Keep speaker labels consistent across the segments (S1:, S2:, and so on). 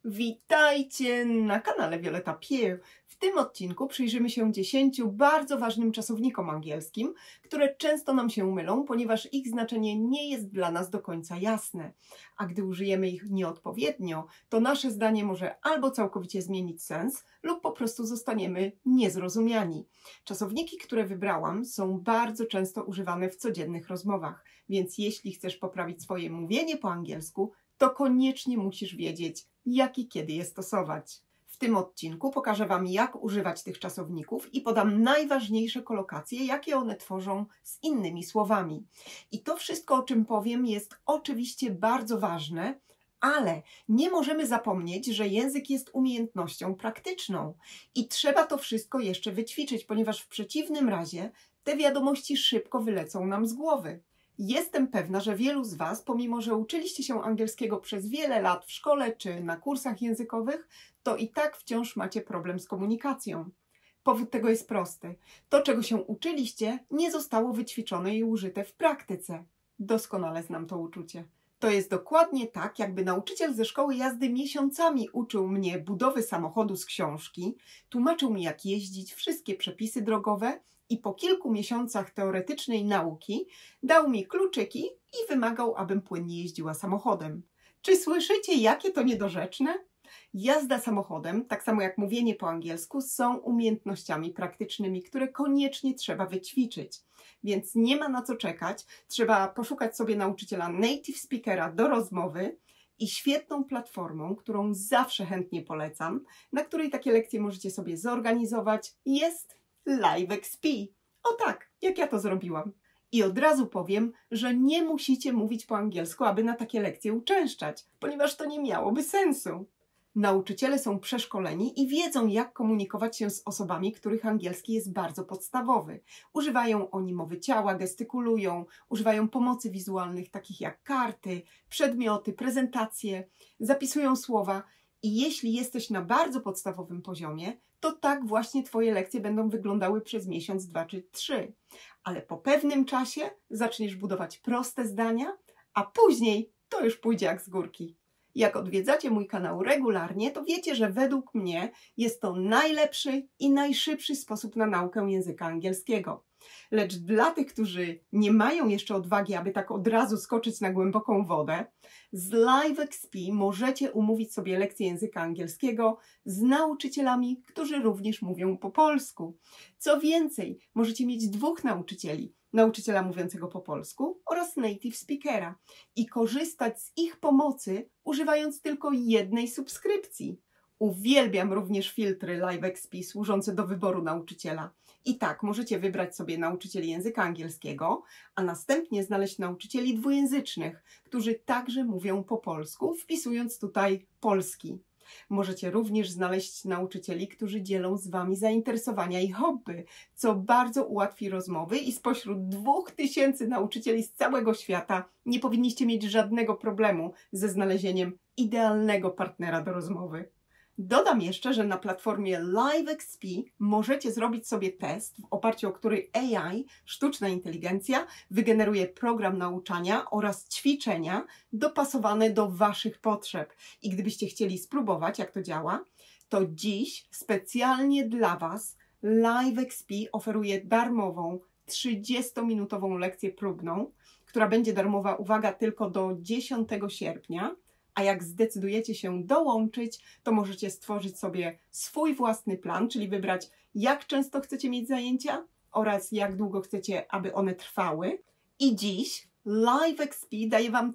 S1: Witajcie na kanale Violeta Pierre. W tym odcinku przyjrzymy się 10 bardzo ważnym czasownikom angielskim, które często nam się mylą, ponieważ ich znaczenie nie jest dla nas do końca jasne. A gdy użyjemy ich nieodpowiednio, to nasze zdanie może albo całkowicie zmienić sens, lub po prostu zostaniemy niezrozumiani. Czasowniki, które wybrałam, są bardzo często używane w codziennych rozmowach, więc jeśli chcesz poprawić swoje mówienie po angielsku, to koniecznie musisz wiedzieć, jak i kiedy je stosować. W tym odcinku pokażę Wam, jak używać tych czasowników i podam najważniejsze kolokacje, jakie one tworzą z innymi słowami. I to wszystko, o czym powiem, jest oczywiście bardzo ważne, ale nie możemy zapomnieć, że język jest umiejętnością praktyczną i trzeba to wszystko jeszcze wyćwiczyć, ponieważ w przeciwnym razie te wiadomości szybko wylecą nam z głowy. Jestem pewna, że wielu z Was, pomimo że uczyliście się angielskiego przez wiele lat w szkole czy na kursach językowych, to i tak wciąż macie problem z komunikacją. Powód tego jest prosty. To, czego się uczyliście, nie zostało wyćwiczone i użyte w praktyce. Doskonale znam to uczucie. To jest dokładnie tak, jakby nauczyciel ze szkoły jazdy miesiącami uczył mnie budowy samochodu z książki, tłumaczył mi, jak jeździć, wszystkie przepisy drogowe, i po kilku miesiącach teoretycznej nauki dał mi kluczyki i wymagał, abym płynnie jeździła samochodem. Czy słyszycie, jakie to niedorzeczne? Jazda samochodem, tak samo jak mówienie po angielsku, są umiejętnościami praktycznymi, które koniecznie trzeba wyćwiczyć. Więc nie ma na co czekać, trzeba poszukać sobie nauczyciela native speakera do rozmowy i świetną platformą, którą zawsze chętnie polecam, na której takie lekcje możecie sobie zorganizować, jest LiveXP. O tak, jak ja to zrobiłam. I od razu powiem, że nie musicie mówić po angielsku, aby na takie lekcje uczęszczać, ponieważ to nie miałoby sensu. Nauczyciele są przeszkoleni i wiedzą, jak komunikować się z osobami, których angielski jest bardzo podstawowy. Używają oni mowy ciała, gestykulują, używają pomocy wizualnych takich jak karty, przedmioty, prezentacje, zapisują słowa. I jeśli jesteś na bardzo podstawowym poziomie, to tak właśnie Twoje lekcje będą wyglądały przez miesiąc, 2 czy 3. Ale po pewnym czasie zaczniesz budować proste zdania, a później to już pójdzie jak z górki. Jak odwiedzacie mój kanał regularnie, to wiecie, że według mnie jest to najlepszy i najszybszy sposób na naukę języka angielskiego. Lecz dla tych, którzy nie mają jeszcze odwagi, aby tak od razu skoczyć na głęboką wodę, z LiveXP możecie umówić sobie lekcje języka angielskiego z nauczycielami, którzy również mówią po polsku. Co więcej, możecie mieć 2 nauczycieli, nauczyciela mówiącego po polsku oraz native speakera i korzystać z ich pomocy, używając tylko jednej subskrypcji. Uwielbiam również filtry LiveXP służące do wyboru nauczyciela. I tak, możecie wybrać sobie nauczycieli języka angielskiego, a następnie znaleźć nauczycieli dwujęzycznych, którzy także mówią po polsku, wpisując tutaj polski. Możecie również znaleźć nauczycieli, którzy dzielą z Wami zainteresowania i hobby, co bardzo ułatwi rozmowy i spośród 2000 nauczycieli z całego świata nie powinniście mieć żadnego problemu ze znalezieniem idealnego partnera do rozmowy. Dodam jeszcze, że na platformie LiveXP możecie zrobić sobie test, w oparciu o który AI, sztuczna inteligencja, wygeneruje program nauczania oraz ćwiczenia dopasowane do Waszych potrzeb. I gdybyście chcieli spróbować, jak to działa, to dziś specjalnie dla Was LiveXP oferuje darmową 30-minutową lekcję próbną, która będzie darmowa, uwaga, tylko do 10 sierpnia. A jak zdecydujecie się dołączyć, to możecie stworzyć sobie swój własny plan, czyli wybrać, jak często chcecie mieć zajęcia oraz jak długo chcecie, aby one trwały. I dziś LiveXP daje Wam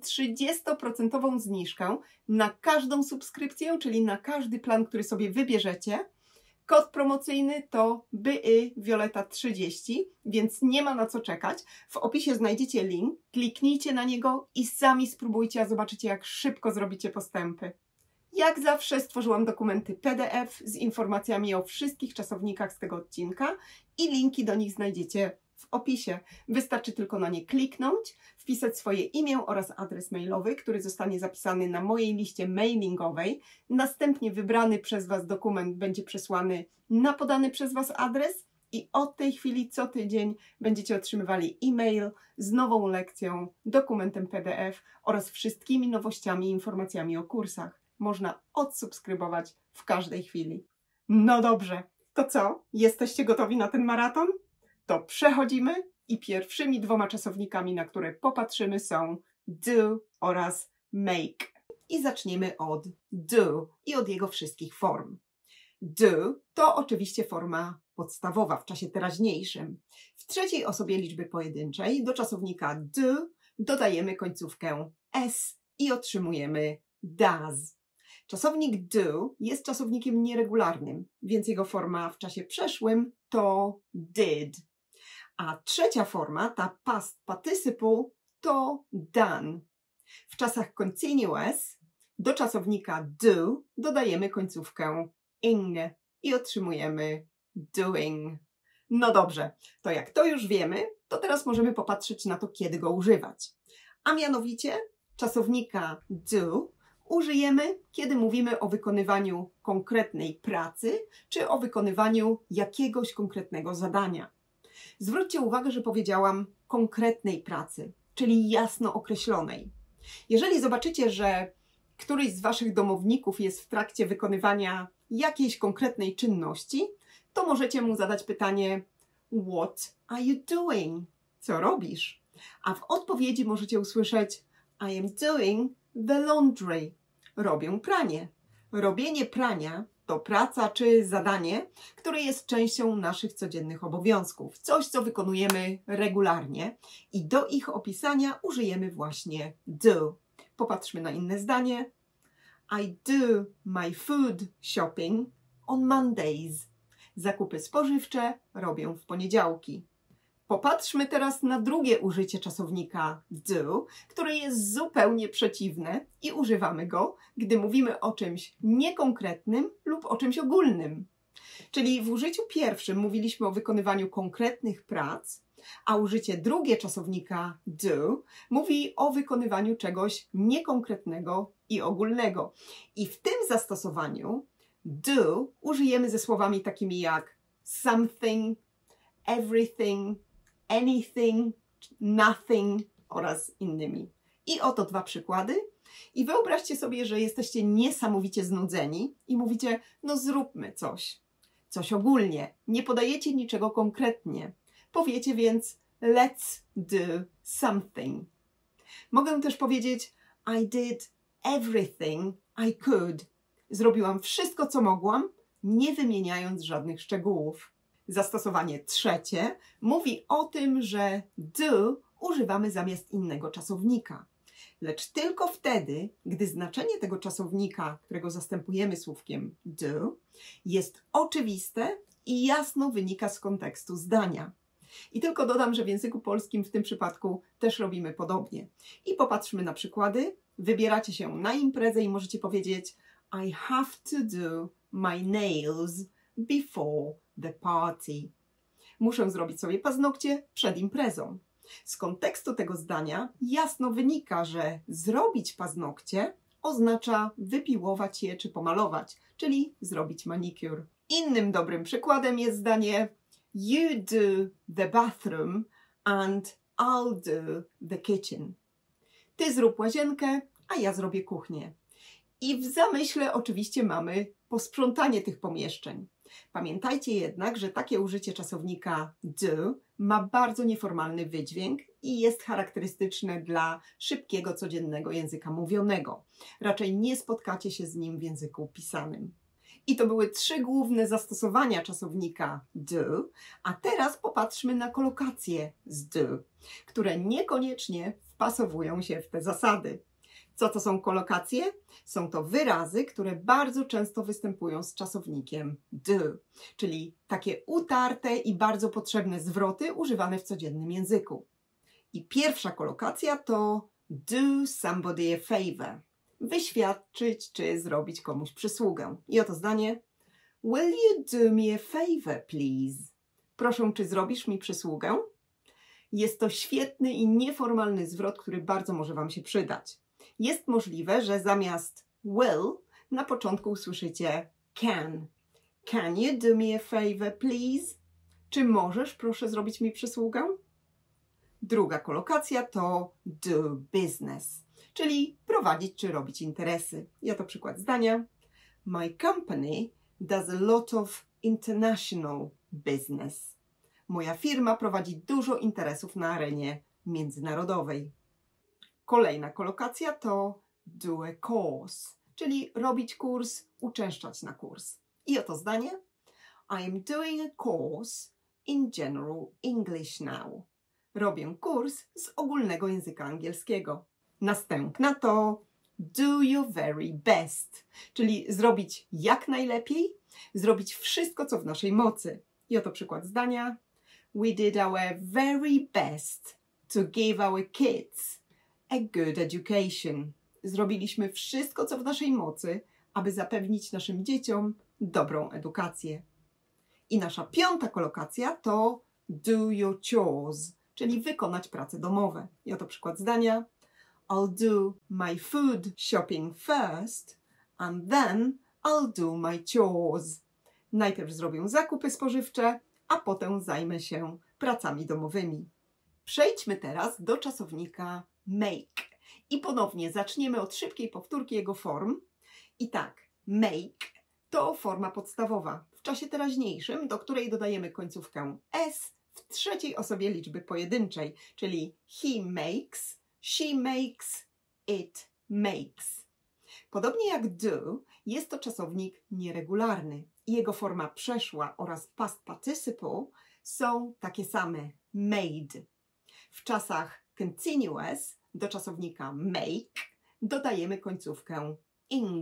S1: 30% zniżkę na każdą subskrypcję, czyli na każdy plan, który sobie wybierzecie. Kod promocyjny to BYVioleta30, więc nie ma na co czekać. W opisie znajdziecie link, kliknijcie na niego i sami spróbujcie, a zobaczycie, jak szybko zrobicie postępy. Jak zawsze stworzyłam dokumenty PDF z informacjami o wszystkich czasownikach z tego odcinka i linki do nich znajdziecie w opisie. Wystarczy tylko na nie kliknąć, wpisać swoje imię oraz adres mailowy, który zostanie zapisany na mojej liście mailingowej. Następnie wybrany przez Was dokument będzie przesłany na podany przez Was adres i od tej chwili co tydzień będziecie otrzymywali e-mail z nową lekcją, dokumentem PDF oraz wszystkimi nowościami i informacjami o kursach. można odsubskrybować w każdej chwili. No dobrze, to co? Jesteście gotowi na ten maraton? To przechodzimy i pierwszymi dwoma czasownikami, na które popatrzymy, są do oraz make. I zaczniemy od do i od jego wszystkich form. Do to oczywiście forma podstawowa w czasie teraźniejszym. W trzeciej osobie liczby pojedynczej do czasownika do dodajemy końcówkę s i otrzymujemy does. Czasownik do jest czasownikiem nieregularnym, więc jego forma w czasie przeszłym to did. A trzecia forma, ta past participle, to done. W czasach continuous do czasownika do dodajemy końcówkę ing i otrzymujemy doing. No dobrze, to jak to już wiemy, to teraz możemy popatrzeć na to, kiedy go używać. A mianowicie czasownika do użyjemy, kiedy mówimy o wykonywaniu konkretnej pracy, czy o wykonywaniu jakiegoś konkretnego zadania. Zwróćcie uwagę, że powiedziałam konkretnej pracy, czyli jasno określonej. Jeżeli zobaczycie, że któryś z waszych domowników jest w trakcie wykonywania jakiejś konkretnej czynności, to możecie mu zadać pytanie What are you doing? Co robisz? A w odpowiedzi możecie usłyszeć I am doing the laundry. Robię pranie. Robienie prania to praca czy zadanie, które jest częścią naszych codziennych obowiązków. Coś, co wykonujemy regularnie i do ich opisania użyjemy właśnie do. Popatrzmy na inne zdanie. I do my food shopping on Mondays. Zakupy spożywcze robię w poniedziałki. Popatrzmy teraz na drugie użycie czasownika do, które jest zupełnie przeciwne i używamy go, gdy mówimy o czymś niekonkretnym lub o czymś ogólnym. Czyli w użyciu pierwszym mówiliśmy o wykonywaniu konkretnych prac, a użycie drugie czasownika do mówi o wykonywaniu czegoś niekonkretnego i ogólnego. I w tym zastosowaniu do użyjemy ze słowami takimi jak something, everything, anything, nothing oraz innymi. I oto dwa przykłady. I wyobraźcie sobie, że jesteście niesamowicie znudzeni i mówicie, no zróbmy coś. Coś ogólnie. Nie podajecie niczego konkretnie. Powiecie więc let's do something. Mogę też powiedzieć I did everything I could. Zrobiłam wszystko, co mogłam, nie wymieniając żadnych szczegółów. Zastosowanie trzecie mówi o tym, że do używamy zamiast innego czasownika. Lecz tylko wtedy, gdy znaczenie tego czasownika, którego zastępujemy słówkiem do, jest oczywiste i jasno wynika z kontekstu zdania. I tylko dodam, że w języku polskim w tym przypadku też robimy podobnie. I popatrzmy na przykłady. Wybieracie się na imprezę i możecie powiedzieć I have to do my nails before the party. Muszę zrobić sobie paznokcie przed imprezą. Z kontekstu tego zdania jasno wynika, że zrobić paznokcie oznacza wypiłować je czy pomalować, czyli zrobić manicure. Innym dobrym przykładem jest zdanie You do the bathroom and I'll do the kitchen. Ty zrób łazienkę, a ja zrobię kuchnię. I w zamyśle oczywiście mamy posprzątanie tych pomieszczeń. Pamiętajcie jednak, że takie użycie czasownika do ma bardzo nieformalny wydźwięk i jest charakterystyczne dla szybkiego, codziennego języka mówionego. Raczej nie spotkacie się z nim w języku pisanym. I to były 3 główne zastosowania czasownika do, a teraz popatrzmy na kolokacje z do, które niekoniecznie wpasowują się w te zasady. Co to są kolokacje? Są to wyrazy, które bardzo często występują z czasownikiem do, czyli takie utarte i bardzo potrzebne zwroty używane w codziennym języku. I pierwsza kolokacja to do somebody a favor. Wyświadczyć czy zrobić komuś przysługę. I oto zdanie Will you do me a favor, please? Proszę, czy zrobisz mi przysługę? Jest to świetny i nieformalny zwrot, który bardzo może Wam się przydać. Jest możliwe, że zamiast will na początku usłyszycie can. Can you do me a favor, please? Czy możesz, proszę, zrobić mi przysługę? Druga kolokacja to do business, czyli prowadzić czy robić interesy. I oto przykład zdania. My company does a lot of international business. Moja firma prowadzi dużo interesów na arenie międzynarodowej. Kolejna kolokacja to do a course, czyli robić kurs, uczęszczać na kurs. I oto zdanie. I am doing a course in general English now. Robię kurs z ogólnego języka angielskiego. Następna to do your very best, czyli zrobić jak najlepiej, zrobić wszystko, co w naszej mocy. I oto przykład zdania. We did our very best to give our kids a good education. Zrobiliśmy wszystko, co w naszej mocy, aby zapewnić naszym dzieciom dobrą edukację. I nasza piąta kolokacja to do your chores, czyli wykonać prace domowe. I oto przykład zdania. I'll do my food shopping first and then I'll do my chores. Najpierw zrobię zakupy spożywcze, a potem zajmę się pracami domowymi. Przejdźmy teraz do czasownika make. I ponownie zaczniemy od szybkiej powtórki jego form. I tak, make to forma podstawowa w czasie teraźniejszym, do której dodajemy końcówkę s w trzeciej osobie liczby pojedynczej, czyli he makes, she makes, it makes. Podobnie jak do, jest to czasownik nieregularny i jego forma przeszła oraz past participle są takie same, made. W czasach continuous do czasownika make dodajemy końcówkę ing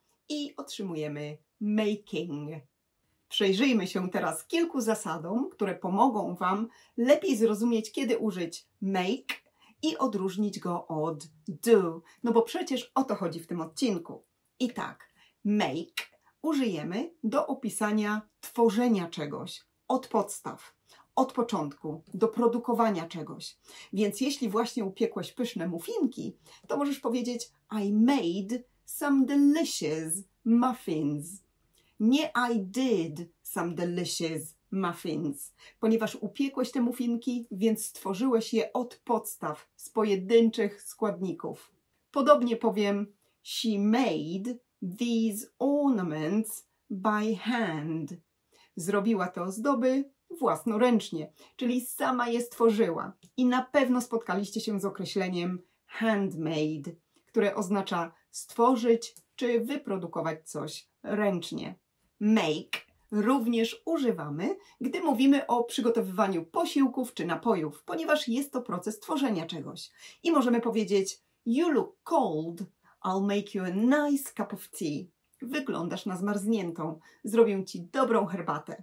S1: i otrzymujemy making. Przejrzyjmy się teraz kilku zasadom, które pomogą Wam lepiej zrozumieć, kiedy użyć make i odróżnić go od do, no bo przecież o to chodzi w tym odcinku. I tak, make użyjemy do opisania tworzenia czegoś od podstaw, od początku, do produkowania czegoś. Więc jeśli właśnie upiekłeś pyszne muffinki, to możesz powiedzieć I made some delicious muffins. Nie I did some delicious muffins, ponieważ upiekłeś te muffinki, więc stworzyłeś je od podstaw, z pojedynczych składników. Podobnie powiem she made these ornaments by hand. Zrobiła te ozdoby własnoręcznie, czyli sama je stworzyła. I na pewno spotkaliście się z określeniem handmade, które oznacza stworzyć czy wyprodukować coś ręcznie. Make również używamy, gdy mówimy o przygotowywaniu posiłków czy napojów, ponieważ jest to proces tworzenia czegoś. I możemy powiedzieć you look cold, I'll make you a nice cup of tea. Wyglądasz na zmarzniętą, zrobię Ci dobrą herbatę.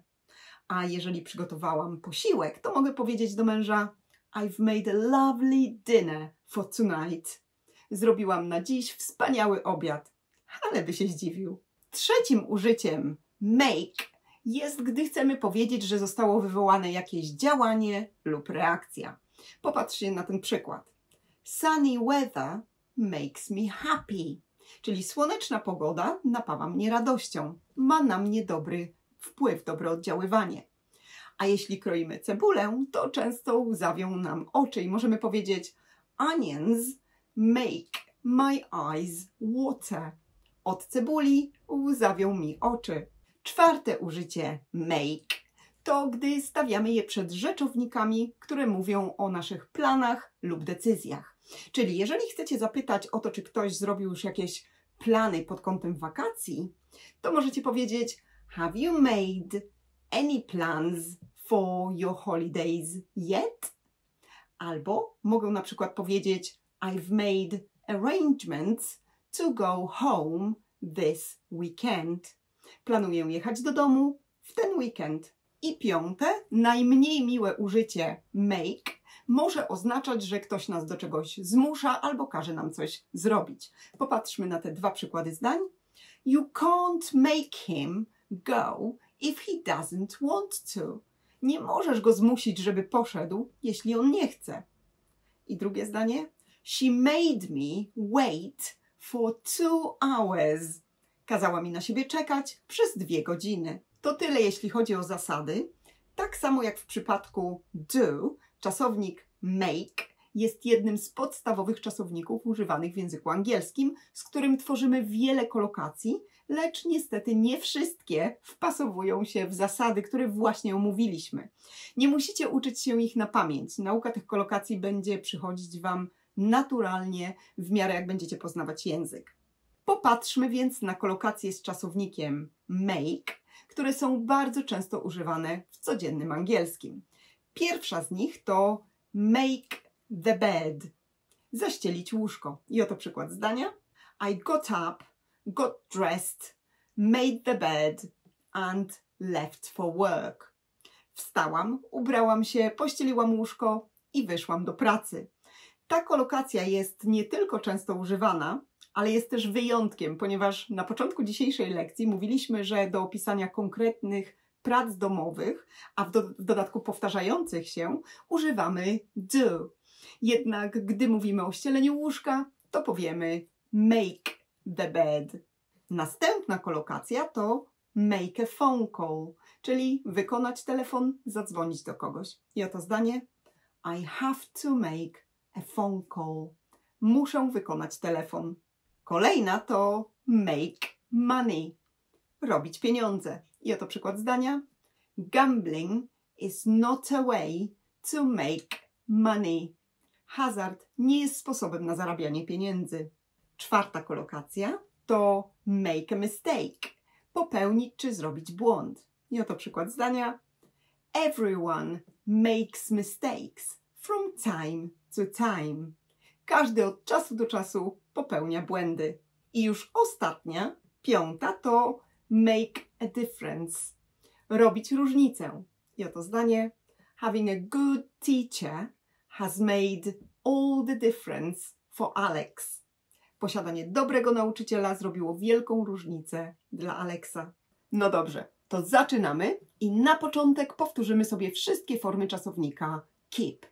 S1: A jeżeli przygotowałam posiłek, to mogę powiedzieć do męża I've made a lovely dinner for tonight. Zrobiłam na dziś wspaniały obiad. Ale by się zdziwił. Trzecim użyciem make jest, gdy chcemy powiedzieć, że zostało wywołane jakieś działanie lub reakcja. Popatrzcie na ten przykład. Sunny weather makes me happy. Czyli słoneczna pogoda napawa mnie radością. Ma na mnie dobry wpływ, dobre oddziaływanie. A jeśli kroimy cebulę, to często łzawią nam oczy i możemy powiedzieć onions make my eyes water. Od cebuli łzawią mi oczy. Czwarte użycie make to gdy stawiamy je przed rzeczownikami, które mówią o naszych planach lub decyzjach. Czyli jeżeli chcecie zapytać o to, czy ktoś zrobił już jakieś plany pod kątem wakacji, to możecie powiedzieć have you made any plans for your holidays yet? Albo mogę na przykład powiedzieć I've made arrangements to go home this weekend. Planuję jechać do domu w ten weekend. I piąte, najmniej miłe użycie make może oznaczać, że ktoś nas do czegoś zmusza albo każe nam coś zrobić. Popatrzmy na te dwa przykłady zdań. You can't make him go if he doesn't want to. Nie możesz go zmusić, żeby poszedł, jeśli on nie chce. I drugie zdanie. She made me wait for 2 hours. Kazała mi na siebie czekać przez 2 godziny. To tyle, jeśli chodzi o zasady. Tak samo jak w przypadku do, czasownik Make jest jednym z podstawowych czasowników używanych w języku angielskim, z którym tworzymy wiele kolokacji, lecz niestety nie wszystkie wpasowują się w zasady, które właśnie omówiliśmy. Nie musicie uczyć się ich na pamięć. Nauka tych kolokacji będzie przychodzić Wam naturalnie w miarę jak będziecie poznawać język. Popatrzmy więc na kolokacje z czasownikiem make, które są bardzo często używane w codziennym angielskim. Pierwsza z nich to make the bed. Zaścielić łóżko. I oto przykład zdania. I got up, got dressed, made the bed and left for work. Wstałam, ubrałam się, pościeliłam łóżko i wyszłam do pracy. Ta kolokacja jest nie tylko często używana, ale jest też wyjątkiem, ponieważ na początku dzisiejszej lekcji mówiliśmy, że do opisania konkretnych prac domowych, a w dodatku powtarzających się, używamy do. Jednak gdy mówimy o ścieleniu łóżka, to powiemy make the bed. Następna kolokacja to make a phone call, czyli wykonać telefon, zadzwonić do kogoś. I oto zdanie. I have to make a phone call. Muszę wykonać telefon. Kolejna to make money. Robić pieniądze. I oto przykład zdania. Gambling is not a way to make money. Hazard nie jest sposobem na zarabianie pieniędzy. Czwarta kolokacja to make a mistake. Popełnić czy zrobić błąd. I oto przykład zdania. Everyone makes mistakes from time to time. Każdy od czasu do czasu popełnia błędy. I już ostatnia, piąta to make a difference. Robić różnicę. I oto zdanie. Having a good teacher has made all the difference for Alex. Posiadanie dobrego nauczyciela zrobiło wielką różnicę dla Alexa. No dobrze, to zaczynamy i na początek powtórzymy sobie wszystkie formy czasownika keep.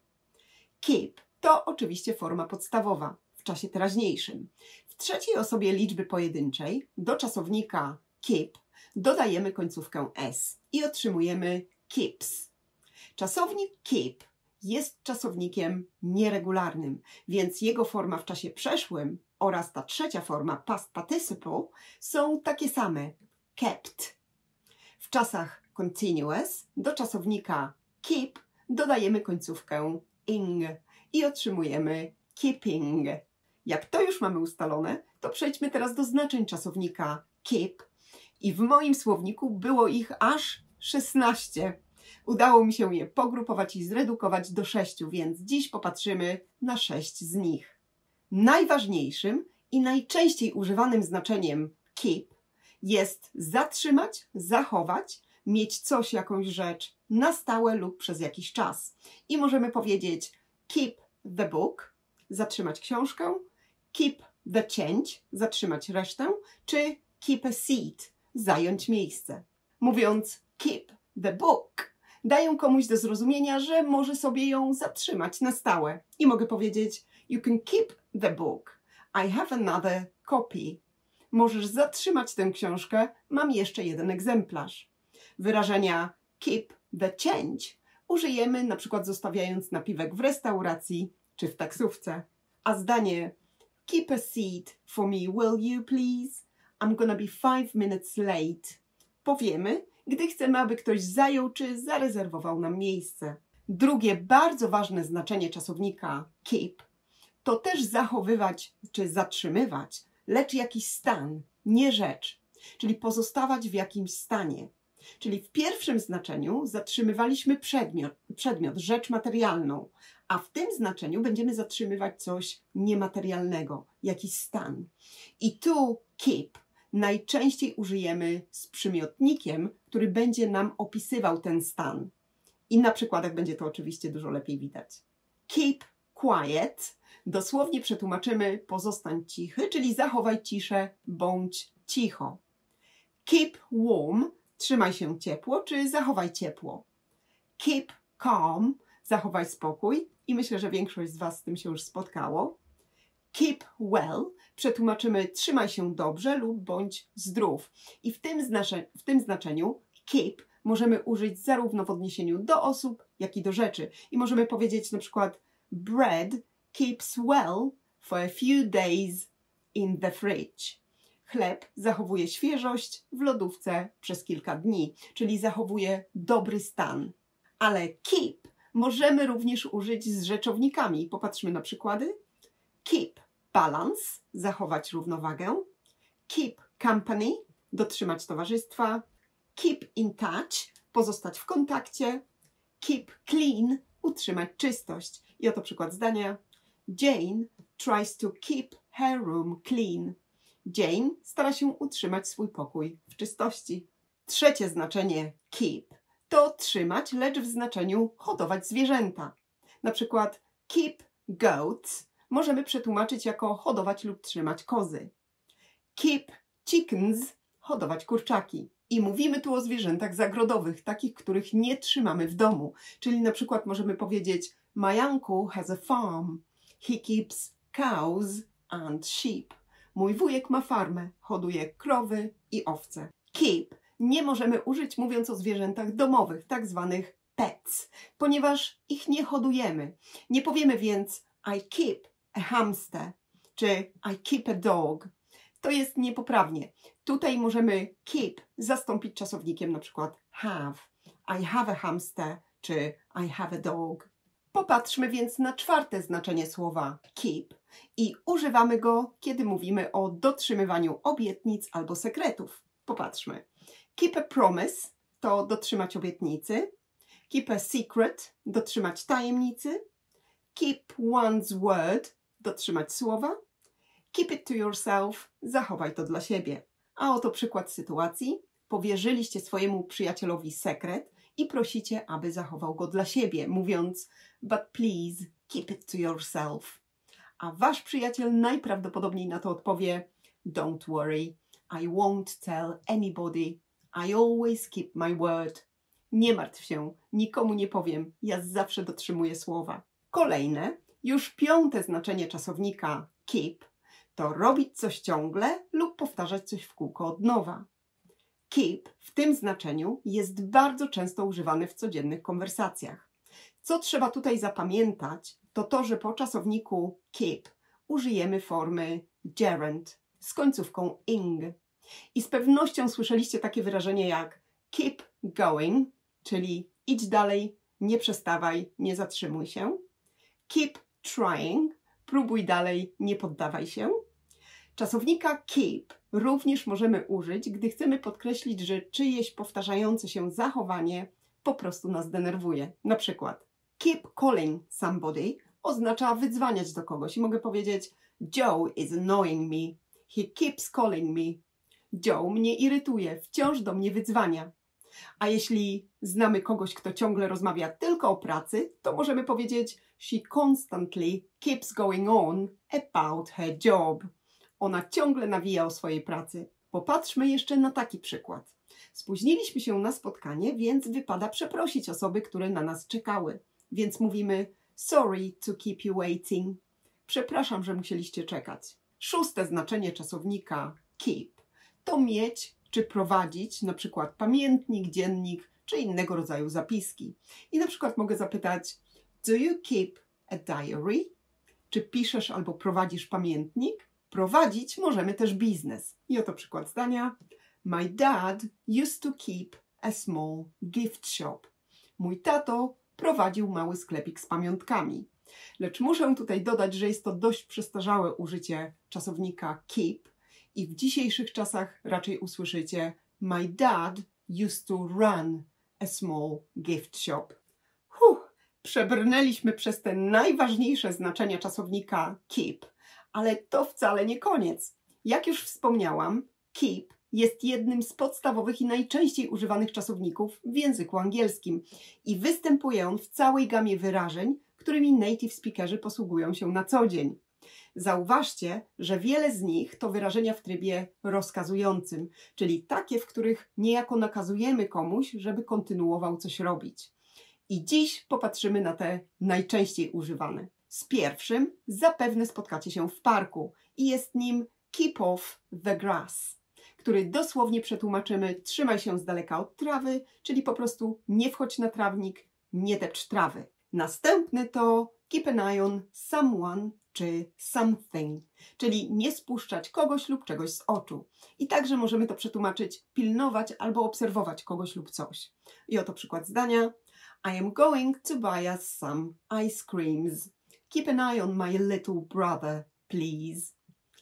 S1: Keep to oczywiście forma podstawowa w czasie teraźniejszym. W trzeciej osobie liczby pojedynczej do czasownika keep dodajemy końcówkę s i otrzymujemy keeps. Czasownik keep jest czasownikiem nieregularnym, więc jego forma w czasie przeszłym oraz ta trzecia forma past participle są takie same, kept. W czasach continuous do czasownika keep dodajemy końcówkę ing i otrzymujemy keeping. Jak to już mamy ustalone, to przejdźmy teraz do znaczeń czasownika keep i w moim słowniku było ich aż 16. Udało mi się je pogrupować i zredukować do 6, więc dziś popatrzymy na 6 z nich. Najważniejszym i najczęściej używanym znaczeniem keep jest zatrzymać, zachować, mieć coś, jakąś rzecz na stałe lub przez jakiś czas. I możemy powiedzieć keep the book, zatrzymać książkę, keep the change, zatrzymać resztę, czy keep a seat, zająć miejsce. Mówiąc keep the book, daję komuś do zrozumienia, że może sobie ją zatrzymać na stałe. I mogę powiedzieć you can keep the book. I have another copy. Możesz zatrzymać tę książkę, mam jeszcze jeden egzemplarz. Wyrażenia keep the change użyjemy na przykład zostawiając napiwek w restauracji czy w taksówce. A zdanie keep a seat for me, will you please? I'm gonna be 5 minutes late. Powiemy, gdy chcemy, aby ktoś zajął czy zarezerwował nam miejsce. Drugie bardzo ważne znaczenie czasownika keep to też zachowywać czy zatrzymywać, lecz jakiś stan, nie rzecz, czyli pozostawać w jakimś stanie. Czyli w pierwszym znaczeniu zatrzymywaliśmy przedmiot, rzecz materialną, a w tym znaczeniu będziemy zatrzymywać coś niematerialnego, jakiś stan. I tu keep najczęściej użyjemy z przymiotnikiem, który będzie nam opisywał ten stan. I na przykładach będzie to oczywiście dużo lepiej widać. Keep quiet dosłownie przetłumaczymy pozostań cichy, czyli zachowaj ciszę, bądź cicho. Keep warm, trzymaj się ciepło, czy zachowaj ciepło. Keep calm, zachowaj spokój i myślę, że większość z Was z tym się już spotkało. Keep well, przetłumaczymy trzymaj się dobrze lub bądź zdrów. I w tym znaczeniu keep możemy użyć zarówno w odniesieniu do osób, jak i do rzeczy. I możemy powiedzieć na przykład Bread keeps well for a few days in the fridge. Chleb zachowuje świeżość w lodówce przez kilka dni, czyli zachowuje dobry stan. Ale keep możemy również użyć z rzeczownikami. Popatrzmy na przykłady. Keep balance, zachować równowagę. Keep company, dotrzymać towarzystwa. Keep in touch, pozostać w kontakcie. Keep clean, utrzymać czystość. I oto przykład zdania. Jane tries to keep her room clean. Jane stara się utrzymać swój pokój w czystości. Trzecie znaczenie keep to trzymać, lecz w znaczeniu hodować zwierzęta. Na przykład keep goats możemy przetłumaczyć jako hodować lub trzymać kozy. Keep chickens, hodować kurczaki. I mówimy tu o zwierzętach zagrodowych, takich, których nie trzymamy w domu. Czyli na przykład możemy powiedzieć My uncle has a farm. He keeps cows and sheep. Mój wujek ma farmę, hoduje krowy i owce. Keep nie możemy użyć mówiąc o zwierzętach domowych, tak zwanych pets, ponieważ ich nie hodujemy. Nie powiemy więc I keep a hamster czy I keep a dog. To jest niepoprawnie. Tutaj możemy keep zastąpić czasownikiem na przykład have. I have a hamster czy I have a dog. Popatrzmy więc na czwarte znaczenie słowa keep i używamy go, kiedy mówimy o dotrzymywaniu obietnic albo sekretów. Popatrzmy. Keep a promise to dotrzymać obietnicy. Keep a secret, dotrzymać tajemnicy. Keep one's word, dotrzymać słowa. Keep it to yourself, zachowaj to dla siebie. A oto przykład sytuacji. Powierzyliście swojemu przyjacielowi sekret i prosicie, aby zachował go dla siebie, mówiąc but please keep it to yourself. A wasz przyjaciel najprawdopodobniej na to odpowie don't worry, I won't tell anybody. I always keep my word. Nie martw się, nikomu nie powiem, ja zawsze dotrzymuję słowa. Kolejne, już piąte znaczenie czasownika keep to robić coś ciągle lub powtarzać coś w kółko od nowa. Keep w tym znaczeniu jest bardzo często używany w codziennych konwersacjach. Co trzeba tutaj zapamiętać, to to, że po czasowniku keep użyjemy formy gerund z końcówką ing. I z pewnością słyszeliście takie wyrażenie jak keep going, czyli idź dalej, nie przestawaj, nie zatrzymuj się. Keep trying, próbuj dalej, nie poddawaj się. Czasownika keep również możemy użyć, gdy chcemy podkreślić, że czyjeś powtarzające się zachowanie po prostu nas denerwuje. Na przykład keep calling somebody oznacza wydzwaniać do kogoś i mogę powiedzieć Joe is annoying me. He keeps calling me. Joe mnie irytuje, wciąż do mnie wydzwania. A jeśli znamy kogoś, kto ciągle rozmawia tylko o pracy, to możemy powiedzieć she constantly keeps going on about her job. Ona ciągle nawija o swojej pracy. Popatrzmy jeszcze na taki przykład. Spóźniliśmy się na spotkanie, więc wypada przeprosić osoby, które na nas czekały. Więc mówimy sorry to keep you waiting. Przepraszam, że musieliście czekać. Szóste znaczenie czasownika keep to mieć czy prowadzić na przykład pamiętnik, dziennik czy innego rodzaju zapiski. I na przykład mogę zapytać do you keep a diary? Czy piszesz albo prowadzisz pamiętnik? Prowadzić możemy też biznes. I oto przykład zdania. My dad used to keep a small gift shop. Mój tato prowadził mały sklepik z pamiątkami. Lecz muszę tutaj dodać, że jest to dość przestarzałe użycie czasownika keep i w dzisiejszych czasach raczej usłyszycie My dad used to run a small gift shop. Przebrnęliśmy przez te najważniejsze znaczenia czasownika keep, ale to wcale nie koniec. Jak już wspomniałam, keep jest jednym z podstawowych i najczęściej używanych czasowników w języku angielskim i występuje on w całej gamie wyrażeń, którymi native speakerzy posługują się na co dzień. Zauważcie, że wiele z nich to wyrażenia w trybie rozkazującym, czyli takie, w których niejako nakazujemy komuś, żeby kontynuował coś robić. I dziś popatrzymy na te najczęściej używane. Z pierwszym zapewne spotkacie się w parku i jest nim keep off the grass, który dosłownie przetłumaczymy trzymaj się z daleka od trawy, czyli po prostu nie wchodź na trawnik, nie depcz trawy. Następny to keep an eye on someone czy something, czyli nie spuszczać kogoś lub czegoś z oczu. I także możemy to przetłumaczyć pilnować albo obserwować kogoś lub coś. I oto przykład zdania. I am going to buy us some ice creams. Keep an eye on my little brother, please.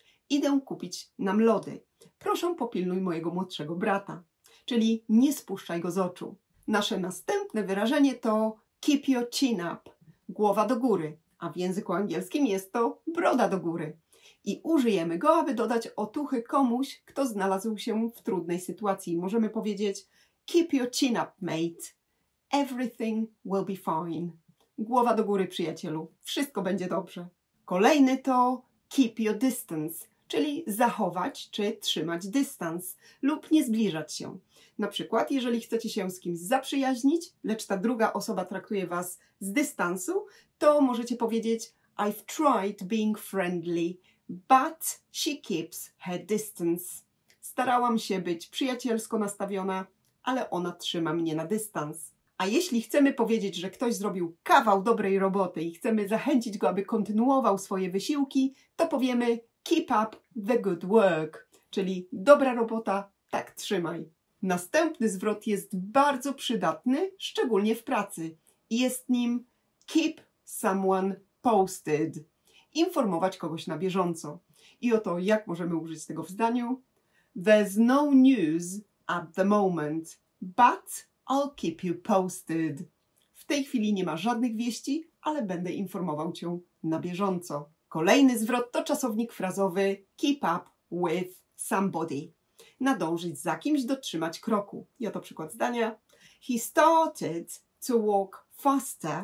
S1: Idę kupić nam lody. Proszę popilnuj mojego młodszego brata. Czyli nie spuszczaj go z oczu. Nasze następne wyrażenie to keep your chin up. Głowa do góry. A w języku angielskim jest to broda do góry. I użyjemy go, aby dodać otuchy komuś, kto znalazł się w trudnej sytuacji. Możemy powiedzieć keep your chin up, mate. Everything will be fine. Głowa do góry, przyjacielu. Wszystko będzie dobrze. Kolejny to keep your distance, czyli zachować czy trzymać dystans lub nie zbliżać się. Na przykład, jeżeli chcecie się z kimś zaprzyjaźnić, lecz ta druga osoba traktuje was z dystansu, to możecie powiedzieć I've tried being friendly, but she keeps her distance. Starałam się być przyjacielsko nastawiona, ale ona trzyma mnie na dystans. A jeśli chcemy powiedzieć, że ktoś zrobił kawał dobrej roboty i chcemy zachęcić go, aby kontynuował swoje wysiłki, to powiemy keep up the good work, czyli dobra robota, tak trzymaj. Następny zwrot jest bardzo przydatny, szczególnie w pracy. Jest nim keep someone posted. Informować kogoś na bieżąco. I oto jak możemy użyć tego w zdaniu. There's no news at the moment, but I'll keep you posted. W tej chwili nie ma żadnych wieści, ale będę informował Cię na bieżąco. Kolejny zwrot to czasownik frazowy keep up with somebody. Nadążyć za kimś, dotrzymać kroku. I oto przykład zdania. He started to walk faster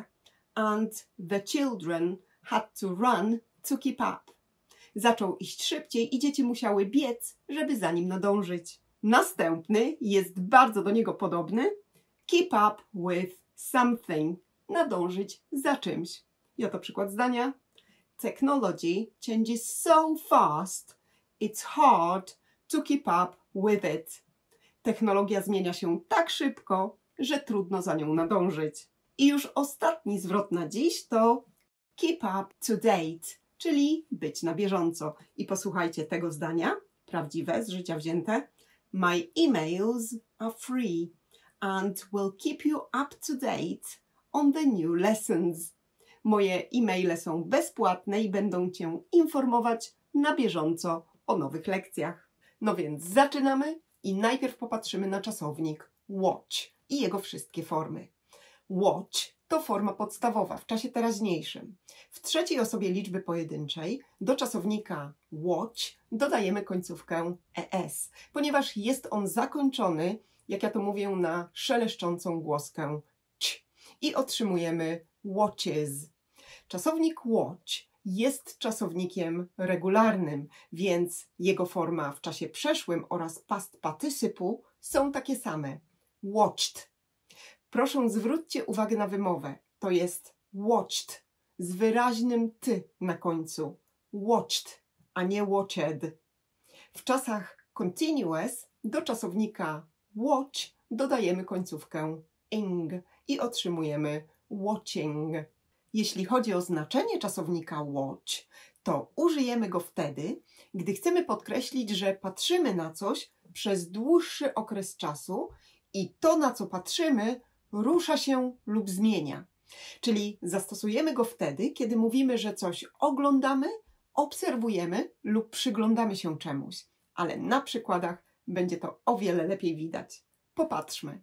S1: and the children had to run to keep up. Zaczął iść szybciej i dzieci musiały biec, żeby za nim nadążyć. Następny jest bardzo do niego podobny. Keep up with something. Nadążyć za czymś. I oto przykład zdania. Technology changes so fast, it's hard to keep up with it. Technologia zmienia się tak szybko, że trudno za nią nadążyć. I już ostatni zwrot na dziś to keep up to date, czyli być na bieżąco. I posłuchajcie tego zdania, prawdziwe, z życia wzięte. My emails are free and will keep you up to date on the new lessons. Moje e-maile są bezpłatne i będą Cię informować na bieżąco o nowych lekcjach. No więc zaczynamy i najpierw popatrzymy na czasownik watch i jego wszystkie formy. Watch to forma podstawowa w czasie teraźniejszym. W trzeciej osobie liczby pojedynczej do czasownika watch dodajemy końcówkę es, ponieważ jest on zakończony, jak ja to mówię, na szeleszczącą głoskę ć i otrzymujemy watches. Czasownik watch jest czasownikiem regularnym, więc jego forma w czasie przeszłym oraz past participle są takie same. Watched. Proszę zwróćcie uwagę na wymowę. To jest watched z wyraźnym ty na końcu. Watched, a nie watched. W czasach continuous do czasownika watch dodajemy końcówkę ing i otrzymujemy watching. Jeśli chodzi o znaczenie czasownika watch, to użyjemy go wtedy, gdy chcemy podkreślić, że patrzymy na coś przez dłuższy okres czasu i to, na co patrzymy, rusza się lub zmienia. Czyli zastosujemy go wtedy, kiedy mówimy, że coś oglądamy, obserwujemy lub przyglądamy się czemuś. Ale na przykładach będzie to o wiele lepiej widać. Popatrzmy.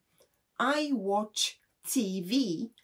S1: I watch TV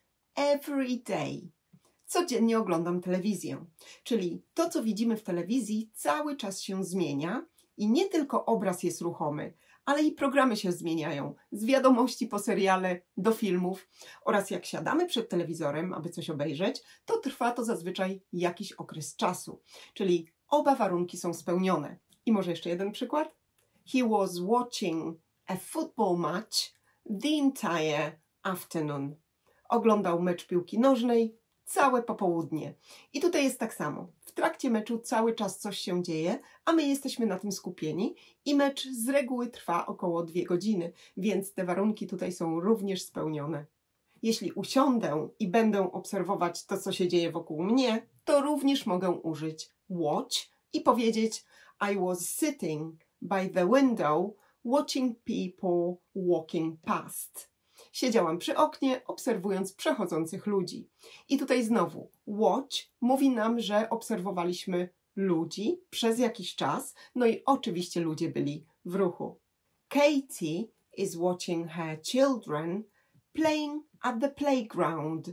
S1: every day. Codziennie oglądam telewizję. Czyli to, co widzimy w telewizji, cały czas się zmienia i nie tylko obraz jest ruchomy, ale i programy się zmieniają. Z wiadomości po seriale do filmów oraz jak siadamy przed telewizorem, aby coś obejrzeć, to trwa to zazwyczaj jakiś okres czasu. Czyli oba warunki są spełnione. I może jeszcze jeden przykład? He was watching a football match the entire afternoon. Oglądał mecz piłki nożnej całe popołudnie. I tutaj jest tak samo. W trakcie meczu cały czas coś się dzieje, a my jesteśmy na tym skupieni i mecz z reguły trwa około 2 godziny, więc te warunki tutaj są również spełnione. Jeśli usiądę i będę obserwować to, co się dzieje wokół mnie, to również mogę użyć watch i powiedzieć I was sitting by the window watching people walking past. Siedziałam przy oknie, obserwując przechodzących ludzi. I tutaj znowu watch mówi nam, że obserwowaliśmy ludzi przez jakiś czas, no i oczywiście ludzie byli w ruchu. Katie is watching her children playing at the playground.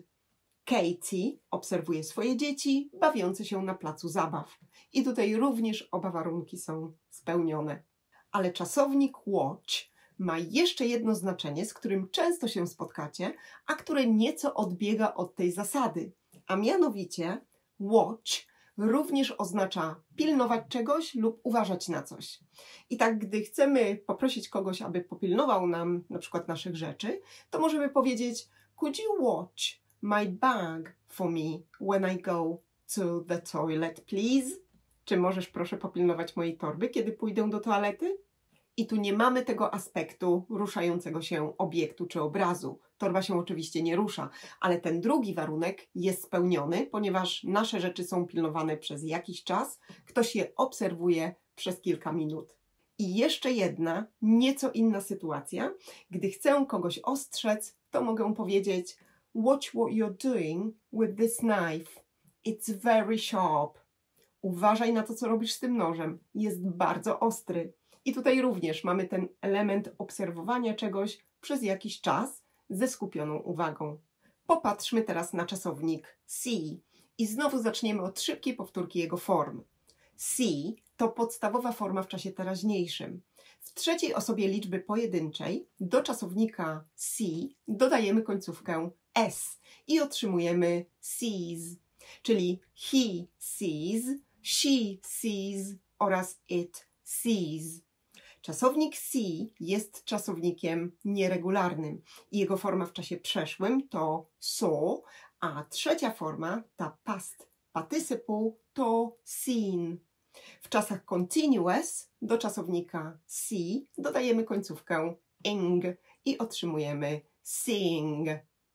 S1: Katie obserwuje swoje dzieci bawiące się na placu zabaw. I tutaj również oba warunki są spełnione. Ale czasownik watch ma jeszcze jedno znaczenie, z którym często się spotkacie, a które nieco odbiega od tej zasady. A mianowicie watch również oznacza pilnować czegoś lub uważać na coś. I tak, gdy chcemy poprosić kogoś, aby popilnował nam na przykład naszych rzeczy, to możemy powiedzieć Could you watch my bag for me when I go to the toilet, please? Czy możesz proszę popilnować mojej torby, kiedy pójdę do toalety? I tu nie mamy tego aspektu ruszającego się obiektu czy obrazu. Torba się oczywiście nie rusza, ale ten drugi warunek jest spełniony, ponieważ nasze rzeczy są pilnowane przez jakiś czas, ktoś je obserwuje przez kilka minut. I jeszcze jedna, nieco inna sytuacja. Gdy chcę kogoś ostrzec, to mogę powiedzieć Watch what you're doing with this knife. It's very sharp. Uważaj na to, co robisz z tym nożem. Jest bardzo ostry. I tutaj również mamy ten element obserwowania czegoś przez jakiś czas ze skupioną uwagą. Popatrzmy teraz na czasownik see i znowu zaczniemy od szybkiej powtórki jego form. See to podstawowa forma w czasie teraźniejszym. W trzeciej osobie liczby pojedynczej do czasownika see dodajemy końcówkę s i otrzymujemy sees, czyli he sees, she sees oraz it sees. Czasownik see jest czasownikiem nieregularnym i jego forma w czasie przeszłym to saw, a trzecia forma, ta past participle, to seen. W czasach continuous do czasownika see dodajemy końcówkę ing i otrzymujemy seeing.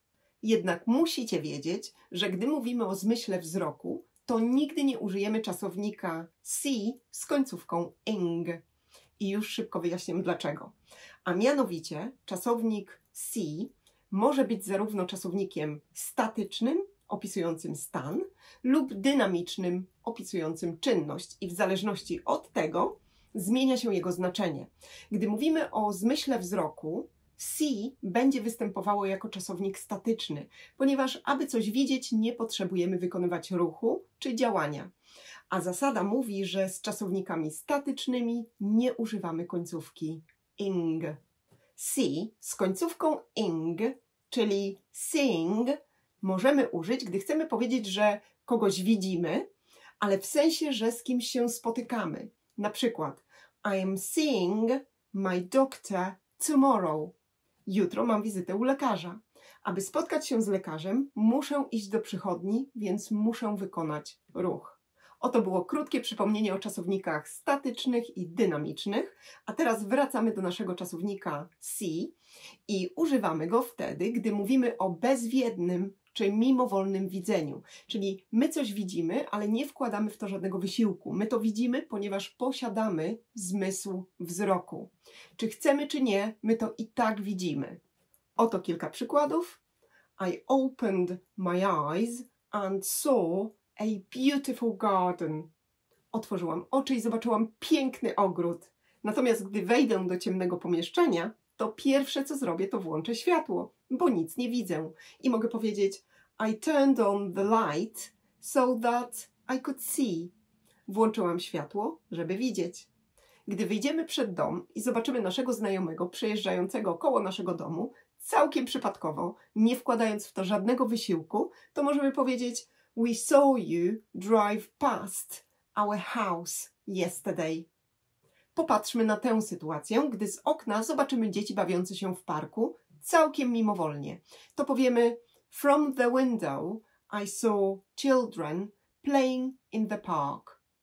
S1: Jednak musicie wiedzieć, że gdy mówimy o zmyśle wzroku, to nigdy nie użyjemy czasownika see z końcówką ing. I już szybko wyjaśnię dlaczego. A mianowicie czasownik see może być zarówno czasownikiem statycznym, opisującym stan, lub dynamicznym, opisującym czynność. I w zależności od tego zmienia się jego znaczenie. Gdy mówimy o zmyśle wzroku, see będzie występowało jako czasownik statyczny, ponieważ aby coś widzieć, nie potrzebujemy wykonywać ruchu czy działania. A zasada mówi, że z czasownikami statycznymi nie używamy końcówki ing. See z końcówką ing, czyli seeing, możemy użyć, gdy chcemy powiedzieć, że kogoś widzimy, ale w sensie, że z kimś się spotykamy. Na przykład I am seeing my doctor tomorrow. Jutro mam wizytę u lekarza. Aby spotkać się z lekarzem, muszę iść do przychodni, więc muszę wykonać ruch. Oto było krótkie przypomnienie o czasownikach statycznych i dynamicznych, a teraz wracamy do naszego czasownika see i używamy go wtedy, gdy mówimy o bezwiednym czy mimowolnym widzeniu. Czyli my coś widzimy, ale nie wkładamy w to żadnego wysiłku. My to widzimy, ponieważ posiadamy zmysł wzroku. Czy chcemy, czy nie, my to i tak widzimy. Oto kilka przykładów. I opened my eyes and saw a beautiful garden. Otworzyłam oczy i zobaczyłam piękny ogród. Natomiast gdy wejdę do ciemnego pomieszczenia, to pierwsze co zrobię, to włączę światło, bo nic nie widzę. I mogę powiedzieć I turned on the light so that I could see. Włączyłam światło, żeby widzieć. Gdy wyjdziemy przed dom i zobaczymy naszego znajomego przejeżdżającego koło naszego domu, całkiem przypadkowo, nie wkładając w to żadnego wysiłku, to możemy powiedzieć We saw you drive past our house yesterday. Popatrzmy na tę sytuację, gdy z okna zobaczymy dzieci bawiące się w parku, całkiem mimowolnie. To powiemy From the window I saw children playing in the park.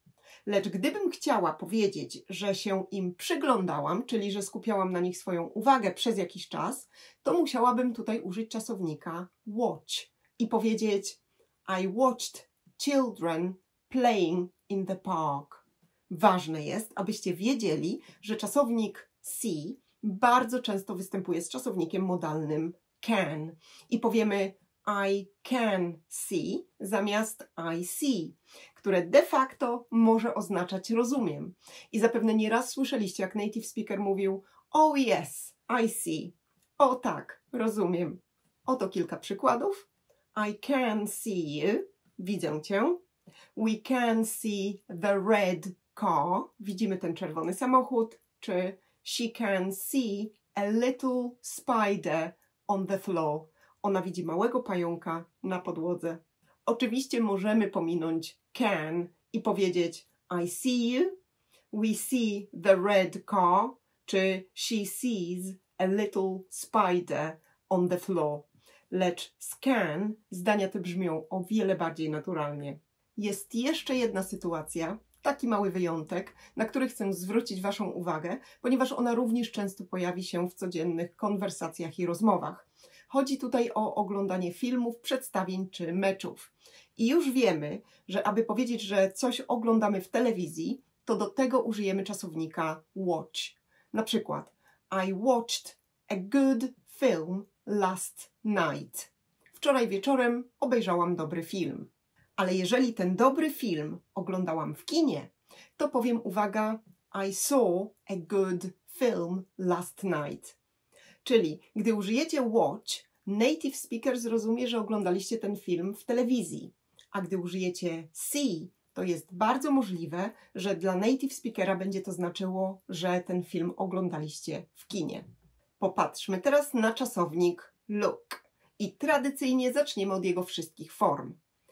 S1: Lecz gdybym chciała powiedzieć, że się im przyglądałam, czyli że skupiałam na nich swoją uwagę przez jakiś czas, to musiałabym tutaj użyć czasownika watch i powiedzieć I watched children playing in the park. Ważne jest, abyście wiedzieli, że czasownik see bardzo często występuje z czasownikiem modalnym can i powiemy I can see zamiast I see, które de facto może oznaczać rozumiem. I zapewne nieraz słyszeliście, jak native speaker mówił oh yes, I see. O tak, rozumiem. Oto kilka przykładów. I can see you. Widzę cię. We can see the red car. Widzimy ten czerwony samochód. Czy she can see a little spider on the floor. Ona widzi małego pająka na podłodze. Oczywiście możemy pominąć can i powiedzieć I see you, we see the red car, czy she sees a little spider on the floor. Lecz z can zdania te brzmią o wiele bardziej naturalnie. Jest jeszcze jedna sytuacja, taki mały wyjątek, na który chcę zwrócić Waszą uwagę, ponieważ ona również często pojawi się w codziennych konwersacjach i rozmowach. Chodzi tutaj o oglądanie filmów, przedstawień czy meczów. I już wiemy, że aby powiedzieć, że coś oglądamy w telewizji, to do tego użyjemy czasownika watch. Na przykład I watched a good film last night. Wczoraj wieczorem obejrzałam dobry film. Ale jeżeli ten dobry film oglądałam w kinie, to powiem, uwaga, I saw a good film last night. Czyli gdy użyjecie watch, native speaker zrozumie, że oglądaliście ten film w telewizji. A gdy użyjecie see, to jest bardzo możliwe, że dla native speakera będzie to znaczyło, że ten film oglądaliście w kinie. Popatrzmy teraz na czasownik look. I tradycyjnie zaczniemy od jego wszystkich form.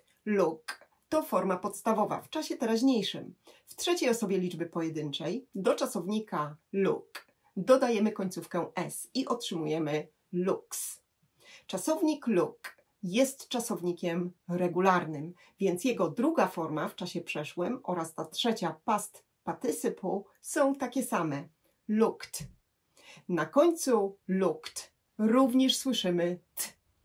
S1: Look to forma podstawowa w czasie teraźniejszym. W trzeciej osobie liczby pojedynczej do czasownika look dodajemy końcówkę s i otrzymujemy looks. Czasownik look jest czasownikiem regularnym, więc jego druga forma w czasie przeszłym oraz ta trzecia past participle są takie same. Looked. Na końcu looked również słyszymy t.